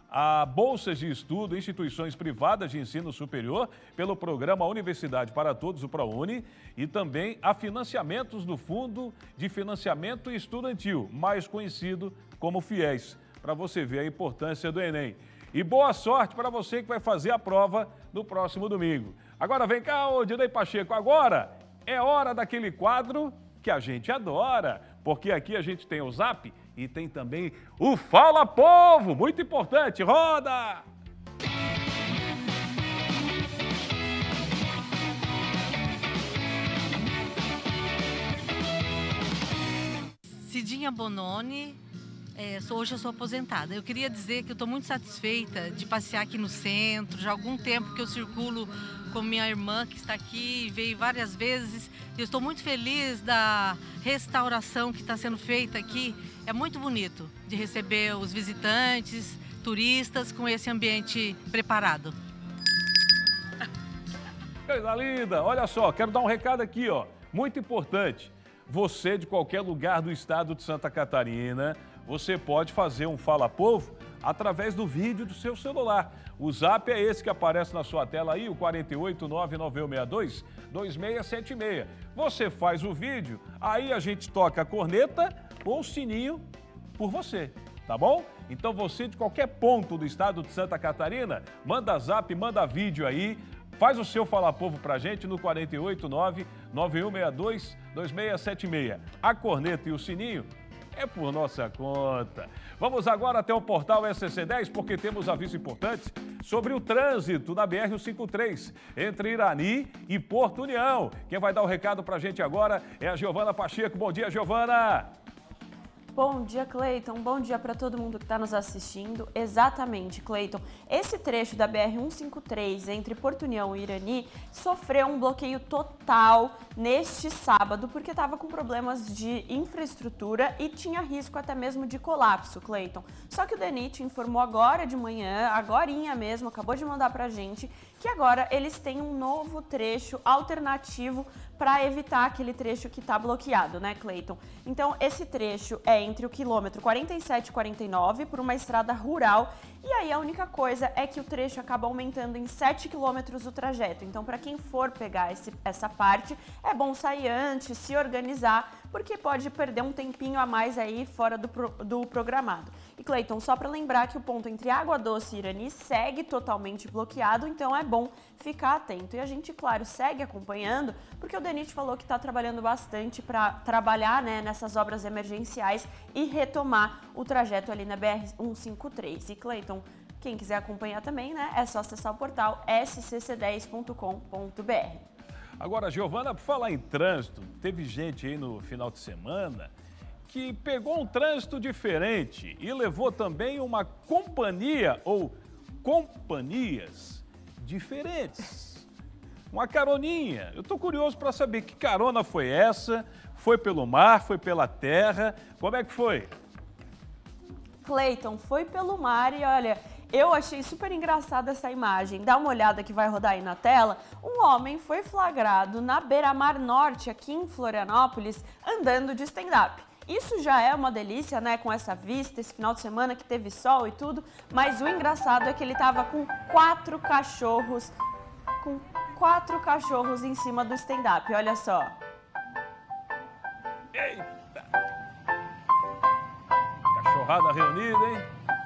a bolsas de estudo em instituições privadas de ensino superior pelo programa Universidade para Todos, o ProUni, e também a financiamentos do Fundo de Financiamento Estudantil, mais conhecido como FIES, para você ver a importância do Enem. E boa sorte para você que vai fazer a prova no próximo domingo. Agora vem cá, ô Dinei Pacheco, agora é hora daquele quadro que a gente adora, porque aqui a gente tem o Zap e tem também o Fala Povo, muito importante, roda! Cidinha Bononi, é, sou, hoje eu sou aposentada. Eu queria dizer que eu estou muito satisfeita de passear aqui no centro, já há algum tempo que eu circulo com minha irmã que está aqui, veio várias vezes, e eu estou muito feliz da restauração que está sendo feita aqui. É muito bonito de receber os visitantes, turistas, com esse ambiente preparado. Coisa linda! Olha só, quero dar um recado aqui, ó, muito importante. Você, de qualquer lugar do estado de Santa Catarina, você pode fazer um Fala Povo através do vídeo do seu celular. O Zap é esse que aparece na sua tela aí, o quatro oito nove nove um seis dois, dois seis sete seis. Você faz o vídeo, aí a gente toca a corneta ou o sininho por você, tá bom? Então você de qualquer ponto do estado de Santa Catarina, manda Zap, manda vídeo aí, faz o seu Fala Povo pra gente no quatro oito nove nove um seis dois, dois seis sete seis. A corneta e o sininho é por nossa conta. Vamos agora até o portal S C dez, porque temos aviso importante sobre o trânsito na B R cento e cinquenta e três, entre Irani e Porto União. Quem vai dar o recado pra gente agora é a Giovana Pacheco. Bom dia, Giovana! Bom dia, Cleiton. Bom dia para todo mundo que está nos assistindo. Exatamente, Cleiton. Esse trecho da B R cento e cinquenta e três entre Porto União e Irani sofreu um bloqueio total neste sábado porque estava com problemas de infraestrutura e tinha risco até mesmo de colapso, Cleiton. Só que o DENIT informou agora de manhã, agorinha mesmo, acabou de mandar para a gente, que agora eles têm um novo trecho alternativo para evitar aquele trecho que está bloqueado, né, Cleiton? Então, esse trecho é entre o quilômetro quarenta e sete e quarenta e nove por uma estrada rural e aí a única coisa é que o trecho acaba aumentando em sete quilômetros o trajeto. Então, para quem for pegar esse, essa parte, é bom sair antes, se organizar, porque pode perder um tempinho a mais aí fora do, pro, do programado. E, Cleiton, só para lembrar que o ponto entre Água Doce e Irani segue totalmente bloqueado, então é bom ficar atento. E a gente, claro, segue acompanhando, porque o DENIT falou que está trabalhando bastante para trabalhar, né, nessas obras emergenciais e retomar o trajeto ali na B R cento e cinquenta e três. E, Cleiton, quem quiser acompanhar também, né, é só acessar o portal s c c dez ponto com ponto b r. Agora, Giovana, por falar em trânsito, teve gente aí no final de semana que pegou um trânsito diferente e levou também uma companhia ou companhias diferentes. Uma caroninha. Eu tô curioso para saber que carona foi essa. Foi pelo mar, foi pela terra? Como é que foi? Cleiton, foi pelo mar e olha, eu achei super engraçada essa imagem. Dá uma olhada que vai rodar aí na tela. Um homem foi flagrado na Beira-Mar Norte, aqui em Florianópolis, andando de stand-up. Isso já é uma delícia, né, com essa vista, esse final de semana que teve sol e tudo, mas o engraçado é que ele tava com quatro cachorros, com quatro cachorros em cima do stand-up, olha só. Eita! Cachorrada reunida, hein?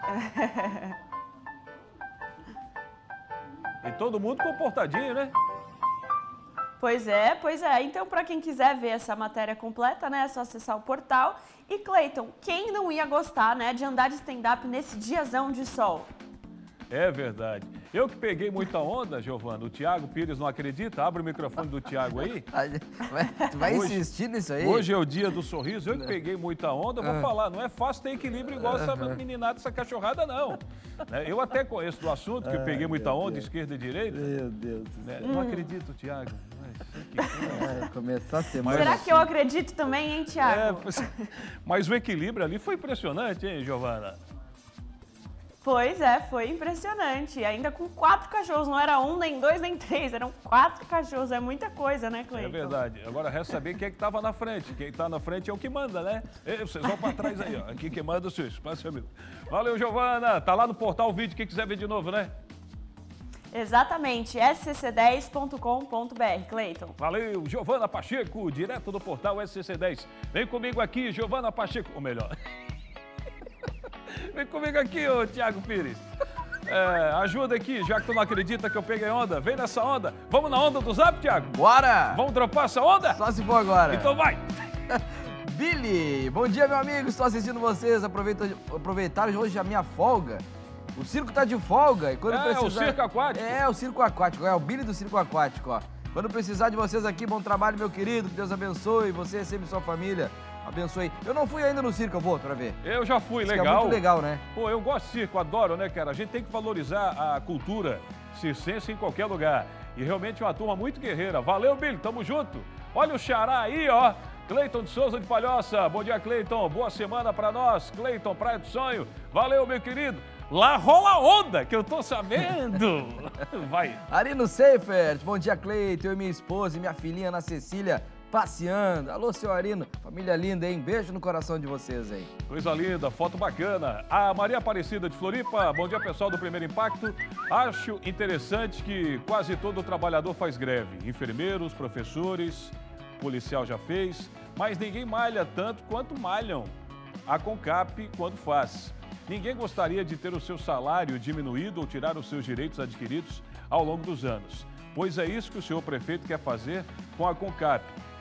E todo mundo comportadinho, né? Pois é, pois é. Então, para quem quiser ver essa matéria completa, né, é só acessar o portal. E, Cleiton, quem não ia gostar, né, de andar de stand-up nesse diazão de sol? É verdade. Eu que peguei muita onda, Giovana, o Thiago Pires não acredita? Abre o microfone do Thiago aí. Tu vai hoje, insistir nisso aí? Hoje é o dia do sorriso. Eu que peguei muita onda, vou ah. falar, não é fácil ter equilíbrio igual essa meninada, essa cachorrada, não. Eu até conheço do assunto, que eu peguei muita onda, Deus. esquerda e direita. Meu Deus do céu. Não acredito, Thiago. É, começar a semana. Será assim. que eu acredito também, hein, Thiago? É, mas o equilíbrio ali foi impressionante, hein, Giovana? Pois é, foi impressionante. Ainda com quatro cachorros, não era um, nem dois, nem três, eram quatro cachorros. É muita coisa, né, Cleiton? É verdade. Agora resta saber quem é que estava na frente. Quem está na frente é o que manda, né? Ei, vocês vão para trás aí, ó. Aqui quem manda é o seu espaço, amigo. Valeu, Giovana. Tá lá no portal o vídeo, quem quiser ver de novo, né? Exatamente, s c c dez ponto com ponto b r, Cleiton. Valeu, Giovana Pacheco, direto do portal S C dez. Vem comigo aqui, Giovana Pacheco, ou melhor... Vem comigo aqui, ô Thiago Pires. É, ajuda aqui, já que tu não acredita que eu peguei onda. Vem nessa onda. Vamos na onda do Zap, Thiago? Bora! Vamos dropar essa onda? Só se for agora. Então vai! Billy, bom dia, meu amigo. Estou assistindo vocês. Aproveita, aproveitaram hoje a minha folga. O circo tá de folga. E quando é, precisar... o circo aquático. É, o circo aquático. É o Billy do circo aquático, ó. Quando precisar de vocês aqui, bom trabalho, meu querido. Que Deus abençoe. Você e sempre sua família. Abençoe. Eu não fui ainda no circo, eu vou pra ver. Eu já fui, Isso legal. É muito legal, né? Pô, eu gosto de circo, adoro, né, cara? A gente tem que valorizar a cultura circense em qualquer lugar. E realmente é uma turma muito guerreira. Valeu, Billy, tamo junto. Olha o xará aí, ó. Cleiton de Souza de Palhoça. Bom dia, Cleiton. Boa semana pra nós. Cleiton, Praia do Sonho. Valeu, meu querido. Lá rola onda, que eu tô sabendo. Vai. Arino Seifert. Bom dia, Cleiton. Eu e minha esposa e minha filhinha, Ana Cecília, passeando. Alô, seu Arino. Família linda, hein? Beijo no coração de vocês aí. Coisa linda, foto bacana. A Maria Aparecida de Floripa. Bom dia, pessoal do Primeiro Impacto. Acho interessante que quase todo trabalhador faz greve. Enfermeiros, professores, policial já fez. Mas ninguém malha tanto quanto malham a CONCAP quando faz. Ninguém gostaria de ter o seu salário diminuído ou tirar os seus direitos adquiridos ao longo dos anos. Pois é isso que o senhor prefeito quer fazer com a CONCAP.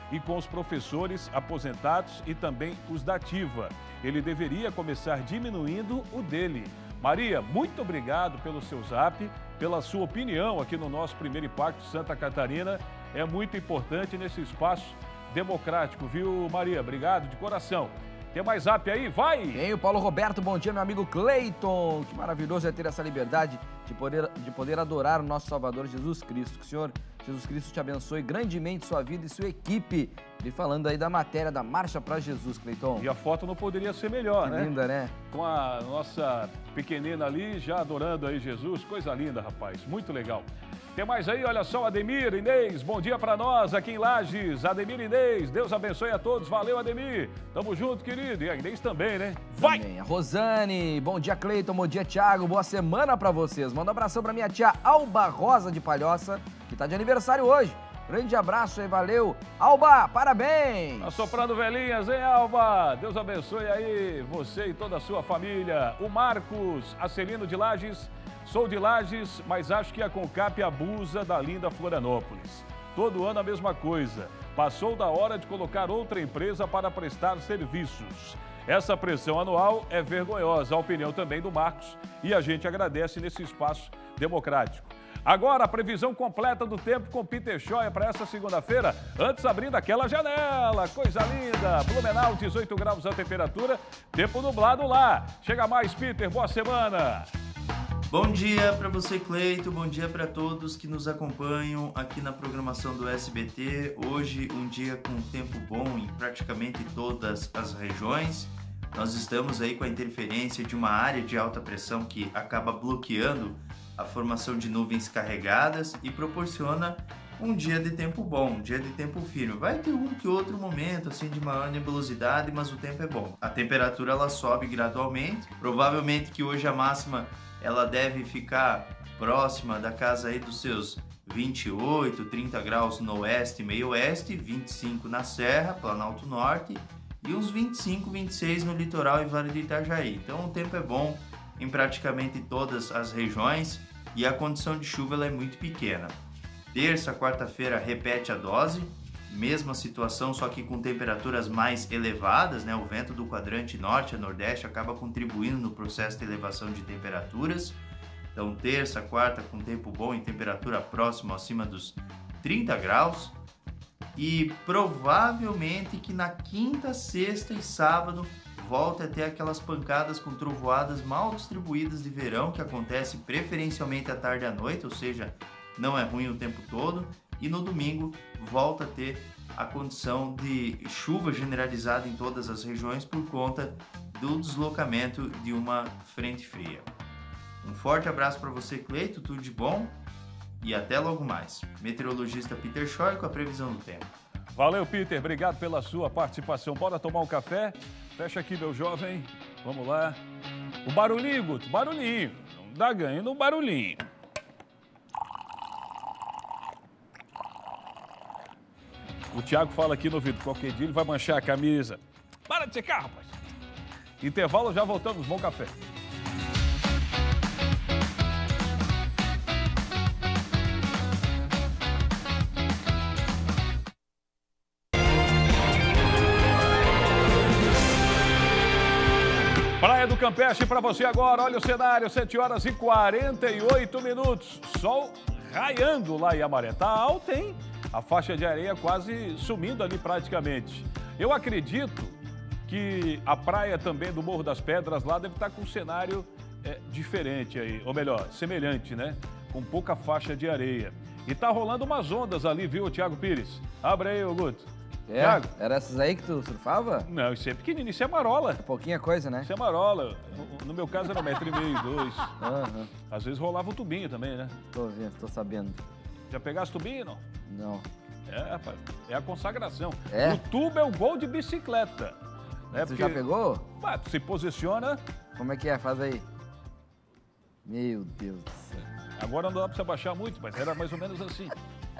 e com os professores aposentados e também os da ativa. Ele deveria começar diminuindo o dele. Maria, muito obrigado pelo seu zap, pela sua opinião aqui no nosso Primeiro Impacto Santa Catarina. É muito importante nesse espaço democrático, viu, Maria? Obrigado de coração. Tem mais zap aí? Vai! Tem o Paulo Roberto, bom dia, meu amigo Cleiton. Que maravilhoso é ter essa liberdade de poder, de poder adorar o nosso Salvador Jesus Cristo. Que o Senhor Jesus Cristo te abençoe grandemente sua vida e sua equipe. Ele falando aí da matéria da Marcha para Jesus, Cleiton. E a foto não poderia ser melhor, que né? Linda, né? Com a nossa pequenina ali, já adorando aí Jesus. Coisa linda, rapaz. Muito legal. Tem mais aí, olha só, Ademir, Inês, bom dia para nós aqui em Lages. Ademir e Inês, Deus abençoe a todos. Valeu, Ademir. Tamo junto, querido. E a Inês também, né? Vai! Também. A Rosane, bom dia, Cleiton, bom dia, Thiago. Boa semana para vocês. Manda um abração para minha tia Alba Rosa de Palhoça, que tá de aniversário hoje. Grande abraço aí, valeu. Alba, parabéns! Tá soprando velhinhas, hein, Alba? Deus abençoe aí você e toda a sua família. O Marcos Acelino de Lages. Sou de Lages, mas acho que a Concap abusa da linda Florianópolis. Todo ano a mesma coisa. Passou da hora de colocar outra empresa para prestar serviços. Essa pressão anual é vergonhosa, a opinião também do Marcos, e a gente agradece nesse espaço democrático. Agora, a previsão completa do tempo com Peter Scheuer para essa segunda-feira, antes abrindo aquela janela, coisa linda, Blumenau, dezoito graus a temperatura, tempo nublado lá. Chega mais, Peter, boa semana! Bom dia para você, Cleito, bom dia para todos que nos acompanham aqui na programação do S B T. Hoje um dia com tempo bom em praticamente todas as regiões. Nós estamos aí com a interferência de uma área de alta pressão que acaba bloqueando a formação de nuvens carregadas e proporciona um dia de tempo bom, um dia de tempo firme. Vai ter um que outro momento assim de maior nebulosidade, mas o tempo é bom. A temperatura ela sobe gradualmente, provavelmente que hoje a máxima ela deve ficar próxima da casa aí dos seus vinte e oito, trinta graus no oeste e meio oeste, vinte e cinco na Serra, Planalto Norte e uns vinte e cinco, vinte e seis no litoral e Vale do Itajaí. Então o tempo é bom em praticamente todas as regiões e a condição de chuva ela é muito pequena. Terça, quarta-feira repete a dose, mesma situação, só que com temperaturas mais elevadas, né? O vento do quadrante norte a nordeste acaba contribuindo no processo de elevação de temperaturas. Então, terça, quarta com tempo bom e temperatura próxima acima dos trinta graus. E provavelmente que na quinta, sexta e sábado volta a ter aquelas pancadas com trovoadas mal distribuídas de verão, que acontece preferencialmente à tarde e à noite, ou seja, não é ruim o tempo todo. E no domingo volta a ter a condição de chuva generalizada em todas as regiões por conta do deslocamento de uma frente fria. Um forte abraço para você, Cleito, tudo de bom e até logo mais. Meteorologista Peter Scheuer com a previsão do tempo. Valeu, Peter, obrigado pela sua participação. Bora tomar um café? Fecha aqui, meu jovem. Vamos lá. O barulhinho, Guto, barulhinho. Não dá ganho no barulhinho. O Thiago fala aqui no ouvido, qualquer dia ele vai manchar a camisa. Para de secar, rapaz. Intervalo, já voltamos. Bom café. Praia do Campeche para você agora. Olha o cenário, sete horas e quarenta e oito minutos. Sol raiando lá em Amaré. Tá alto, hein? A faixa de areia quase sumindo ali praticamente. Eu acredito que a praia também do Morro das Pedras lá deve estar com um cenário é, diferente aí, ou melhor, semelhante, né? Com pouca faixa de areia. E tá rolando umas ondas ali, viu, Thiago Pires? Abre aí, ô Guto. É? Thiago? Era essas aí que tu surfava? Não, isso é pequenininho, isso é marola. É pouquinha coisa, né? Isso é marola. No, no meu caso era um metro e meio, dois. Uhum. Às vezes rolava um tubinho também, né? Tô vendo, tô sabendo. Já pegasse tubinho, não? Não. É, rapaz, é a consagração. É? O tubo é o gol de bicicleta. Né? Tu Porque, já pegou? Ué, tu se posiciona... Como é que é? Faz aí. Meu Deus do céu. Agora não dá pra você abaixar muito, mas era mais ou menos assim.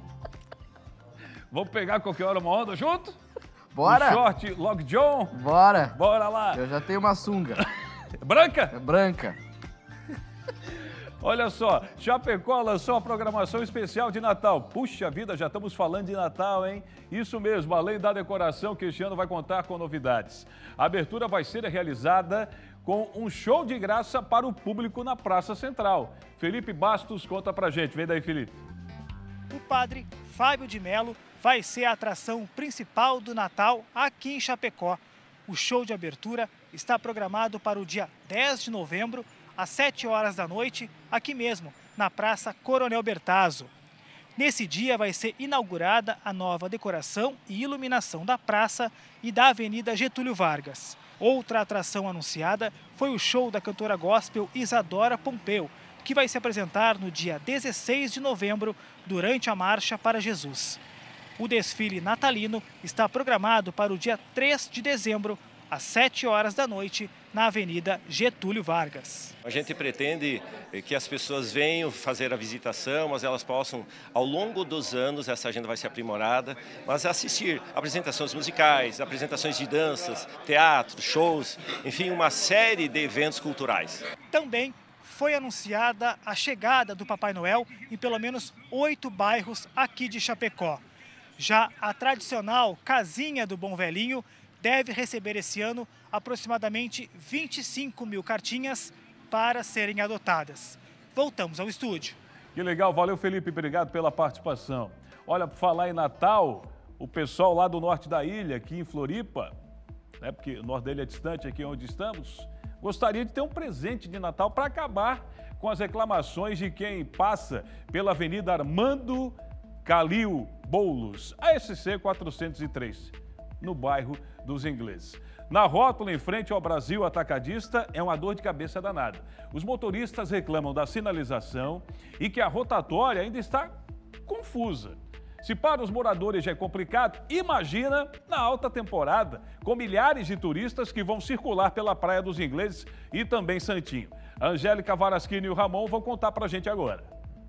Vamos pegar qualquer hora uma onda junto? Bora! Um short, Log John? Bora! Bora lá! Eu já tenho uma sunga. Branca? É branca. Olha só, Chapecó lançou a programação especial de Natal. Puxa vida, já estamos falando de Natal, hein? Isso mesmo, além da decoração, que este ano vai contar com novidades. A abertura vai ser realizada com um show de graça para o público na Praça Central. Felipe Bastos conta pra gente. Vem daí, Felipe. O padre Fábio de Melo vai ser a atração principal do Natal aqui em Chapecó. O show de abertura está programado para o dia dez de novembro, às sete horas da noite, aqui mesmo, na Praça Coronel Bertazzo. Nesse dia vai ser inaugurada a nova decoração e iluminação da praça e da Avenida Getúlio Vargas. Outra atração anunciada foi o show da cantora gospel Isadora Pompeu, que vai se apresentar no dia dezesseis de novembro, durante a Marcha para Jesus. O desfile natalino está programado para o dia três de dezembro, às sete horas da noite, na Avenida Getúlio Vargas. A gente pretende que as pessoas venham fazer a visitação, mas elas possam, ao longo dos anos, essa agenda vai ser aprimorada, mas assistir apresentações musicais, apresentações de danças, teatro, shows, enfim, uma série de eventos culturais. Também foi anunciada a chegada do Papai Noel em pelo menos oito bairros aqui de Chapecó. Já a tradicional Casinha do Bom Velhinho deve receber esse ano aproximadamente vinte e cinco mil cartinhas para serem adotadas. Voltamos ao estúdio. Que legal, valeu Felipe, obrigado pela participação. Olha, por falar em Natal, o pessoal lá do norte da ilha, aqui em Floripa, né, porque o norte da ilha é distante aqui onde estamos, gostaria de ter um presente de Natal para acabar com as reclamações de quem passa pela Avenida Armando Calil Boulos, A S C quatrocentos e três, no bairro dos Ingleses. Na rótula em frente ao Brasil Atacadista é uma dor de cabeça danada. Os motoristas reclamam da sinalização e que a rotatória ainda está confusa. Se para os moradores já é complicado, imagina na alta temporada, com milhares de turistas que vão circular pela Praia dos Ingleses e também Santinho. A Angélica Varaschini e o Ramon vão contar pra gente agora.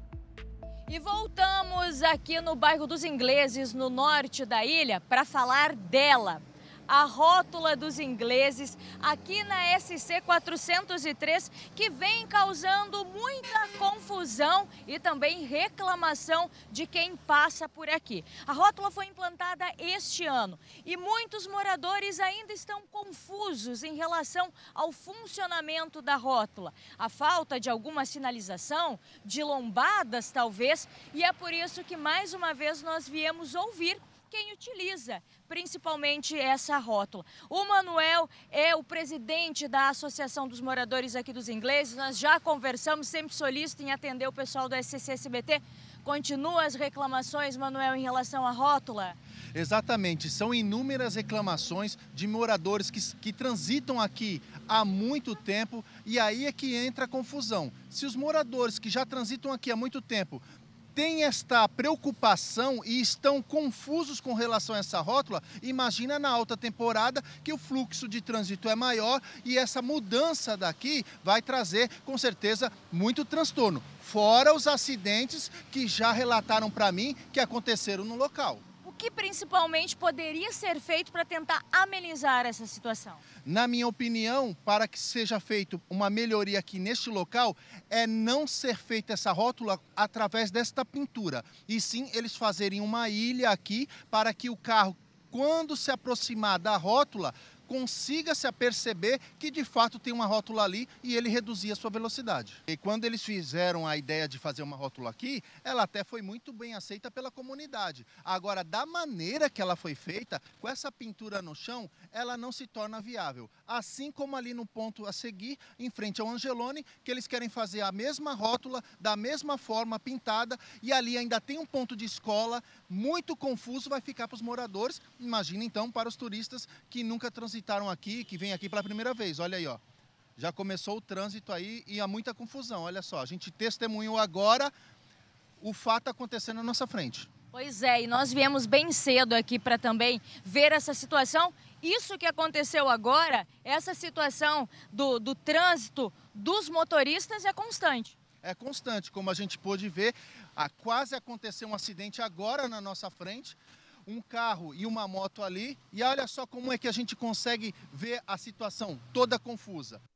E voltamos aqui no bairro dos Ingleses, no norte da ilha, para falar dela. A rótula dos Ingleses, aqui na S C quatrocentos e três, que vem causando muita confusão e também reclamação de quem passa por aqui. A rótula foi implantada este ano e muitos moradores ainda estão confusos em relação ao funcionamento da rótula. A falta de alguma sinalização, de lombadas talvez, e é por isso que mais uma vez nós viemos ouvir quem utiliza principalmente essa rótula. O Manuel é o presidente da Associação dos Moradores aqui dos Ingleses. Nós já conversamos, sempre solícito em atender o pessoal do S C C S B T. Continua as reclamações, Manuel, em relação à rótula? Exatamente, são inúmeras reclamações de moradores que, que transitam aqui há muito tempo e aí é que entra a confusão. Se os moradores que já transitam aqui há muito tempo têm esta preocupação e estão confusos com relação a essa rótula, imagina na alta temporada que o fluxo de trânsito é maior e essa mudança daqui vai trazer, com certeza, muito transtorno. Fora os acidentes que já relataram para mim que aconteceram no local. O que principalmente poderia ser feito para tentar amenizar essa situação? Na minha opinião, para que seja feita uma melhoria aqui neste local, é não ser feita essa rótula através desta pintura. E sim, eles fazerem uma ilha aqui para que o carro, quando se aproximar da rótula, consiga se aperceber que de fato tem uma rótula ali e ele reduzir a sua velocidade. E quando eles fizeram a ideia de fazer uma rótula aqui, ela até foi muito bem aceita pela comunidade. Agora, da maneira que ela foi feita, com essa pintura no chão, ela não se torna viável. Assim como ali no ponto a seguir, em frente ao Angelone, que eles querem fazer a mesma rótula, da mesma forma pintada, e ali ainda tem um ponto de escola, muito confuso vai ficar para os moradores. Imagina então para os turistas que nunca transitaram aqui, que vem aqui pela primeira vez. Olha aí, ó. Já começou o trânsito aí e há muita confusão. Olha só, a gente testemunhou agora o fato acontecendo na nossa frente. Pois é, e nós viemos bem cedo aqui para também ver essa situação. Isso que aconteceu agora, essa situação do, do trânsito dos motoristas é constante. É constante, como a gente pôde ver, a, quase aconteceu um acidente agora na nossa frente. Um carro e uma moto ali, e olha só como é que a gente consegue ver a situação toda confusa.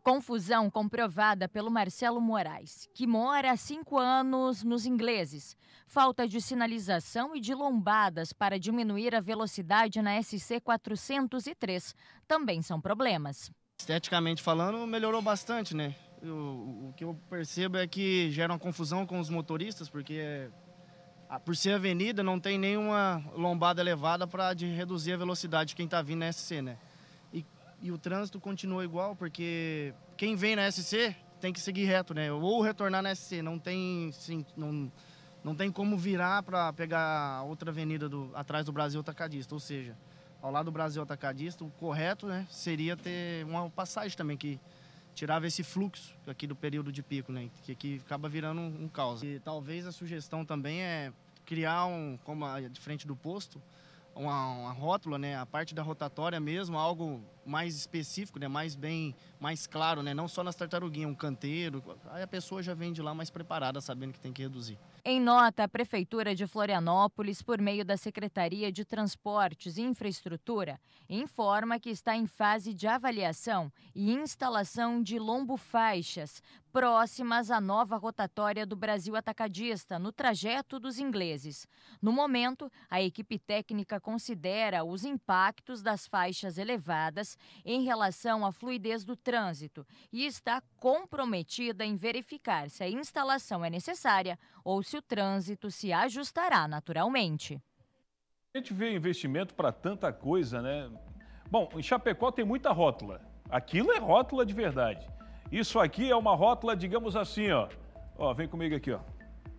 Confusão comprovada pelo Marcelo Moraes, que mora há cinco anos nos Ingleses. Falta de sinalização e de lombadas para diminuir a velocidade na S C quatrocentos e três também são problemas. Esteticamente falando, melhorou bastante, né? Eu, o que eu percebo é que gera uma confusão com os motoristas, porque por ser avenida não tem nenhuma lombada elevada para reduzir a velocidade de quem está vindo na S C, né? E, e o trânsito continua igual, porque quem vem na S C tem que seguir reto, né? Ou retornar na S C, não tem, sim, não, não tem como virar para pegar a outra avenida do, atrás do Brasil Atacadista, ou seja, ao lado do Brasil Atacadista, o correto, né, seria ter uma passagem também que tirava esse fluxo aqui do período de pico, né, que aqui acaba virando um, um caos. E talvez a sugestão também é criar, um, como a, de frente do posto, uma, uma rótula, né, a parte da rotatória mesmo, algo mais específico, né, mais bem, mais claro, né, não só nas tartaruguinhas, um canteiro, aí a pessoa já vem de lá mais preparada, sabendo que tem que reduzir. Em nota, a Prefeitura de Florianópolis, por meio da Secretaria de Transportes e Infraestrutura, informa que está em fase de avaliação e instalação de lombo-faixas próximas à nova rotatória do Brasil Atacadista, no trajeto dos Ingleses. No momento, a equipe técnica considera os impactos das faixas elevadas em relação à fluidez do trânsito e está comprometida em verificar se a instalação é necessária ou se o trânsito se ajustará naturalmente. A gente vê investimento para tanta coisa, né? Bom, em Chapecó tem muita rótula. Aquilo é rótula de verdade. Isso aqui é uma rótula, digamos assim, ó. Ó, vem comigo aqui, ó.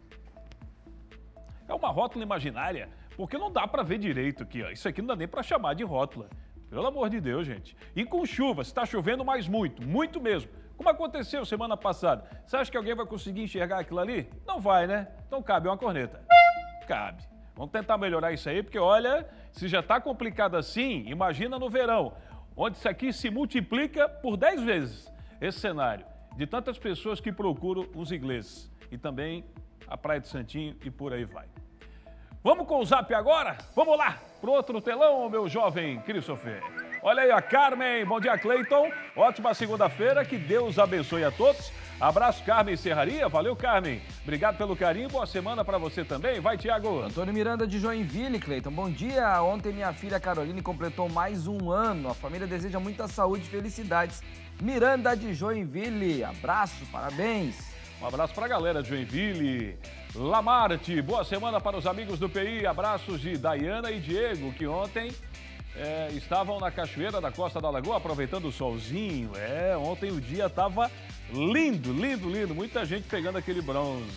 É uma rótula imaginária, porque não dá para ver direito aqui, ó. Isso aqui não dá nem para chamar de rótula. Pelo amor de Deus, gente. E com chuva, está chovendo mais muito, muito mesmo. Como aconteceu semana passada. Você acha que alguém vai conseguir enxergar aquilo ali? Não vai, né? Então cabe uma corneta. Cabe. Vamos tentar melhorar isso aí, porque olha, se já está complicado assim, imagina no verão, onde isso aqui se multiplica por dez vezes, esse cenário, de tantas pessoas que procuram os ingleses. E também a Praia de Santinho e por aí vai. Vamos com o Zap agora? Vamos lá, pro outro telão, meu jovem Christopher. Olha aí a Carmen, bom dia Cleiton, ótima segunda-feira, que Deus abençoe a todos. Abraço Carmen Serraria, valeu Carmen, obrigado pelo carinho, boa semana pra você também, vai Tiago. Antônio Miranda de Joinville, Cleiton, bom dia. Ontem minha filha Caroline completou mais um ano, a família deseja muita saúde e felicidades. Miranda de Joinville, abraço, parabéns. Um abraço pra galera de Joinville. Lamarte, boa semana para os amigos do P I, abraços de Dayana e Diego, que ontem é, estavam na cachoeira da Costa da Lagoa, aproveitando o solzinho. É, ontem o dia estava lindo, lindo, lindo, muita gente pegando aquele bronze.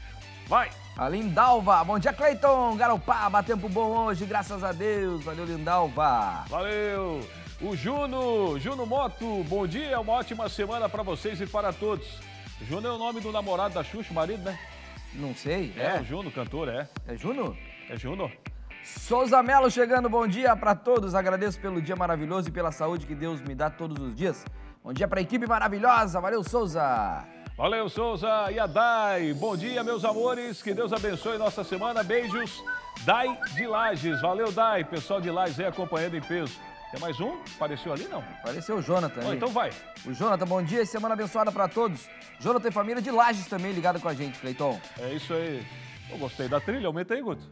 Vai! A Lindalva, bom dia Cleiton, Garopaba, tempo bom hoje, graças a Deus, valeu Lindalva. Valeu! O Juno, Juno Moto, bom dia, uma ótima semana para vocês e para todos. Juno é o nome do namorado da Xuxa, o marido, né? Não sei, é. É, o Juno, cantor, é. É Juno? É Juno. Souza Melo chegando, bom dia para todos, agradeço pelo dia maravilhoso e pela saúde que Deus me dá todos os dias. Bom dia para a equipe maravilhosa, valeu Souza. Valeu Souza e a Dai, bom dia meus amores, que Deus abençoe nossa semana, beijos. Dai de Lages, valeu Dai, pessoal de Lages aí acompanhando em peso. Tem mais um? Apareceu ali, não? Apareceu o Jonathan. Oh, então vai. O Jonathan, bom dia e semana abençoada para todos. Jonathan e família de Lages também ligado com a gente, Cleiton. É isso aí. Eu gostei da trilha, aumenta aí, Guto.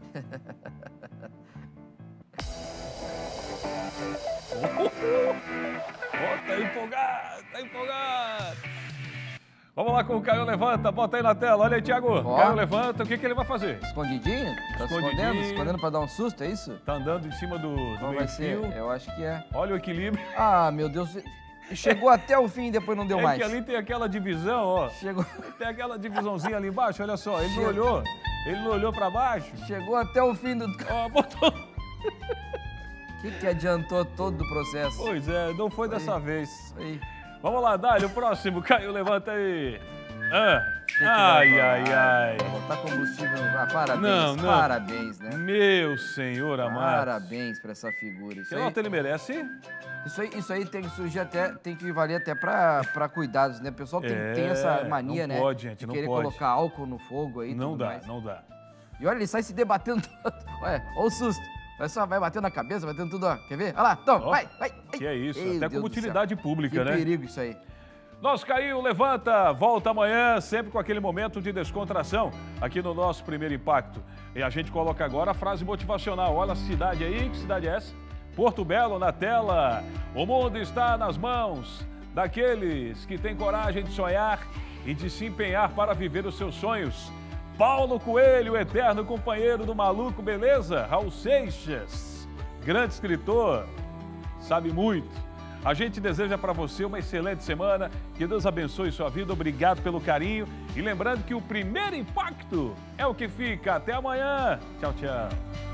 Oh, tá empolgado, tá empolgado. Vamos lá com o Caio Levanta, bota aí na tela. Olha aí, Thiago. Ó. Caio Levanta, o que, que ele vai fazer? Escondidinho? Tá escondendo? Escondendo pra dar um susto, é isso? Tá andando em cima do, do Qual vai ser? meio-fio. Eu acho que é. Olha o equilíbrio. Ah, meu Deus. Chegou até o fim e depois não deu é mais. É que ali tem aquela divisão, ó. Chegou. Tem aquela divisãozinha ali embaixo, olha só. Ele Chegou. não olhou. Ele não olhou pra baixo. Chegou até o fim do... Ó, botou... O que, que adiantou todo o processo? Pois é, não foi, Foi. dessa vez. Aí. Vamos lá, Dálio, o próximo. Caio, levanta aí. Ah. Que que Ai, vai ai, ai. Vai botar combustível no... Ah, parabéns, Não, não. parabéns, né? Meu senhor amado. Parabéns pra essa figura. Isso Que aí, nota ele merece? isso aí, isso aí tem que surgir até, tem que valer até pra, pra cuidados, né? O pessoal tem, É, tem essa mania, não né? pode, gente, de não querer pode. colocar álcool no fogo aí. Não tudo dá, mais. não dá. E olha, ele sai se debatendo todo. Olha, olha o susto. Vai só, vai batendo na cabeça, batendo tudo, ó. Quer ver? Olha lá, toma, Ó, vai, vai. Que é isso, Meu até Deus como do céu. utilidade pública, Que né? perigo isso aí. Nosso Caiu, levanta, volta amanhã, sempre com aquele momento de descontração aqui no nosso Primeiro Impacto. E a gente coloca agora a frase motivacional. Olha a cidade aí, que cidade é essa? Porto Belo na tela. O mundo está nas mãos daqueles que têm coragem de sonhar e de se empenhar para viver os seus sonhos. Paulo Coelho, eterno companheiro do maluco, beleza? Raul Seixas, grande escritor, sabe muito. A gente deseja para você uma excelente semana, que Deus abençoe sua vida, obrigado pelo carinho. E lembrando que o Primeiro Impacto é o que fica. Até amanhã. Tchau, tchau.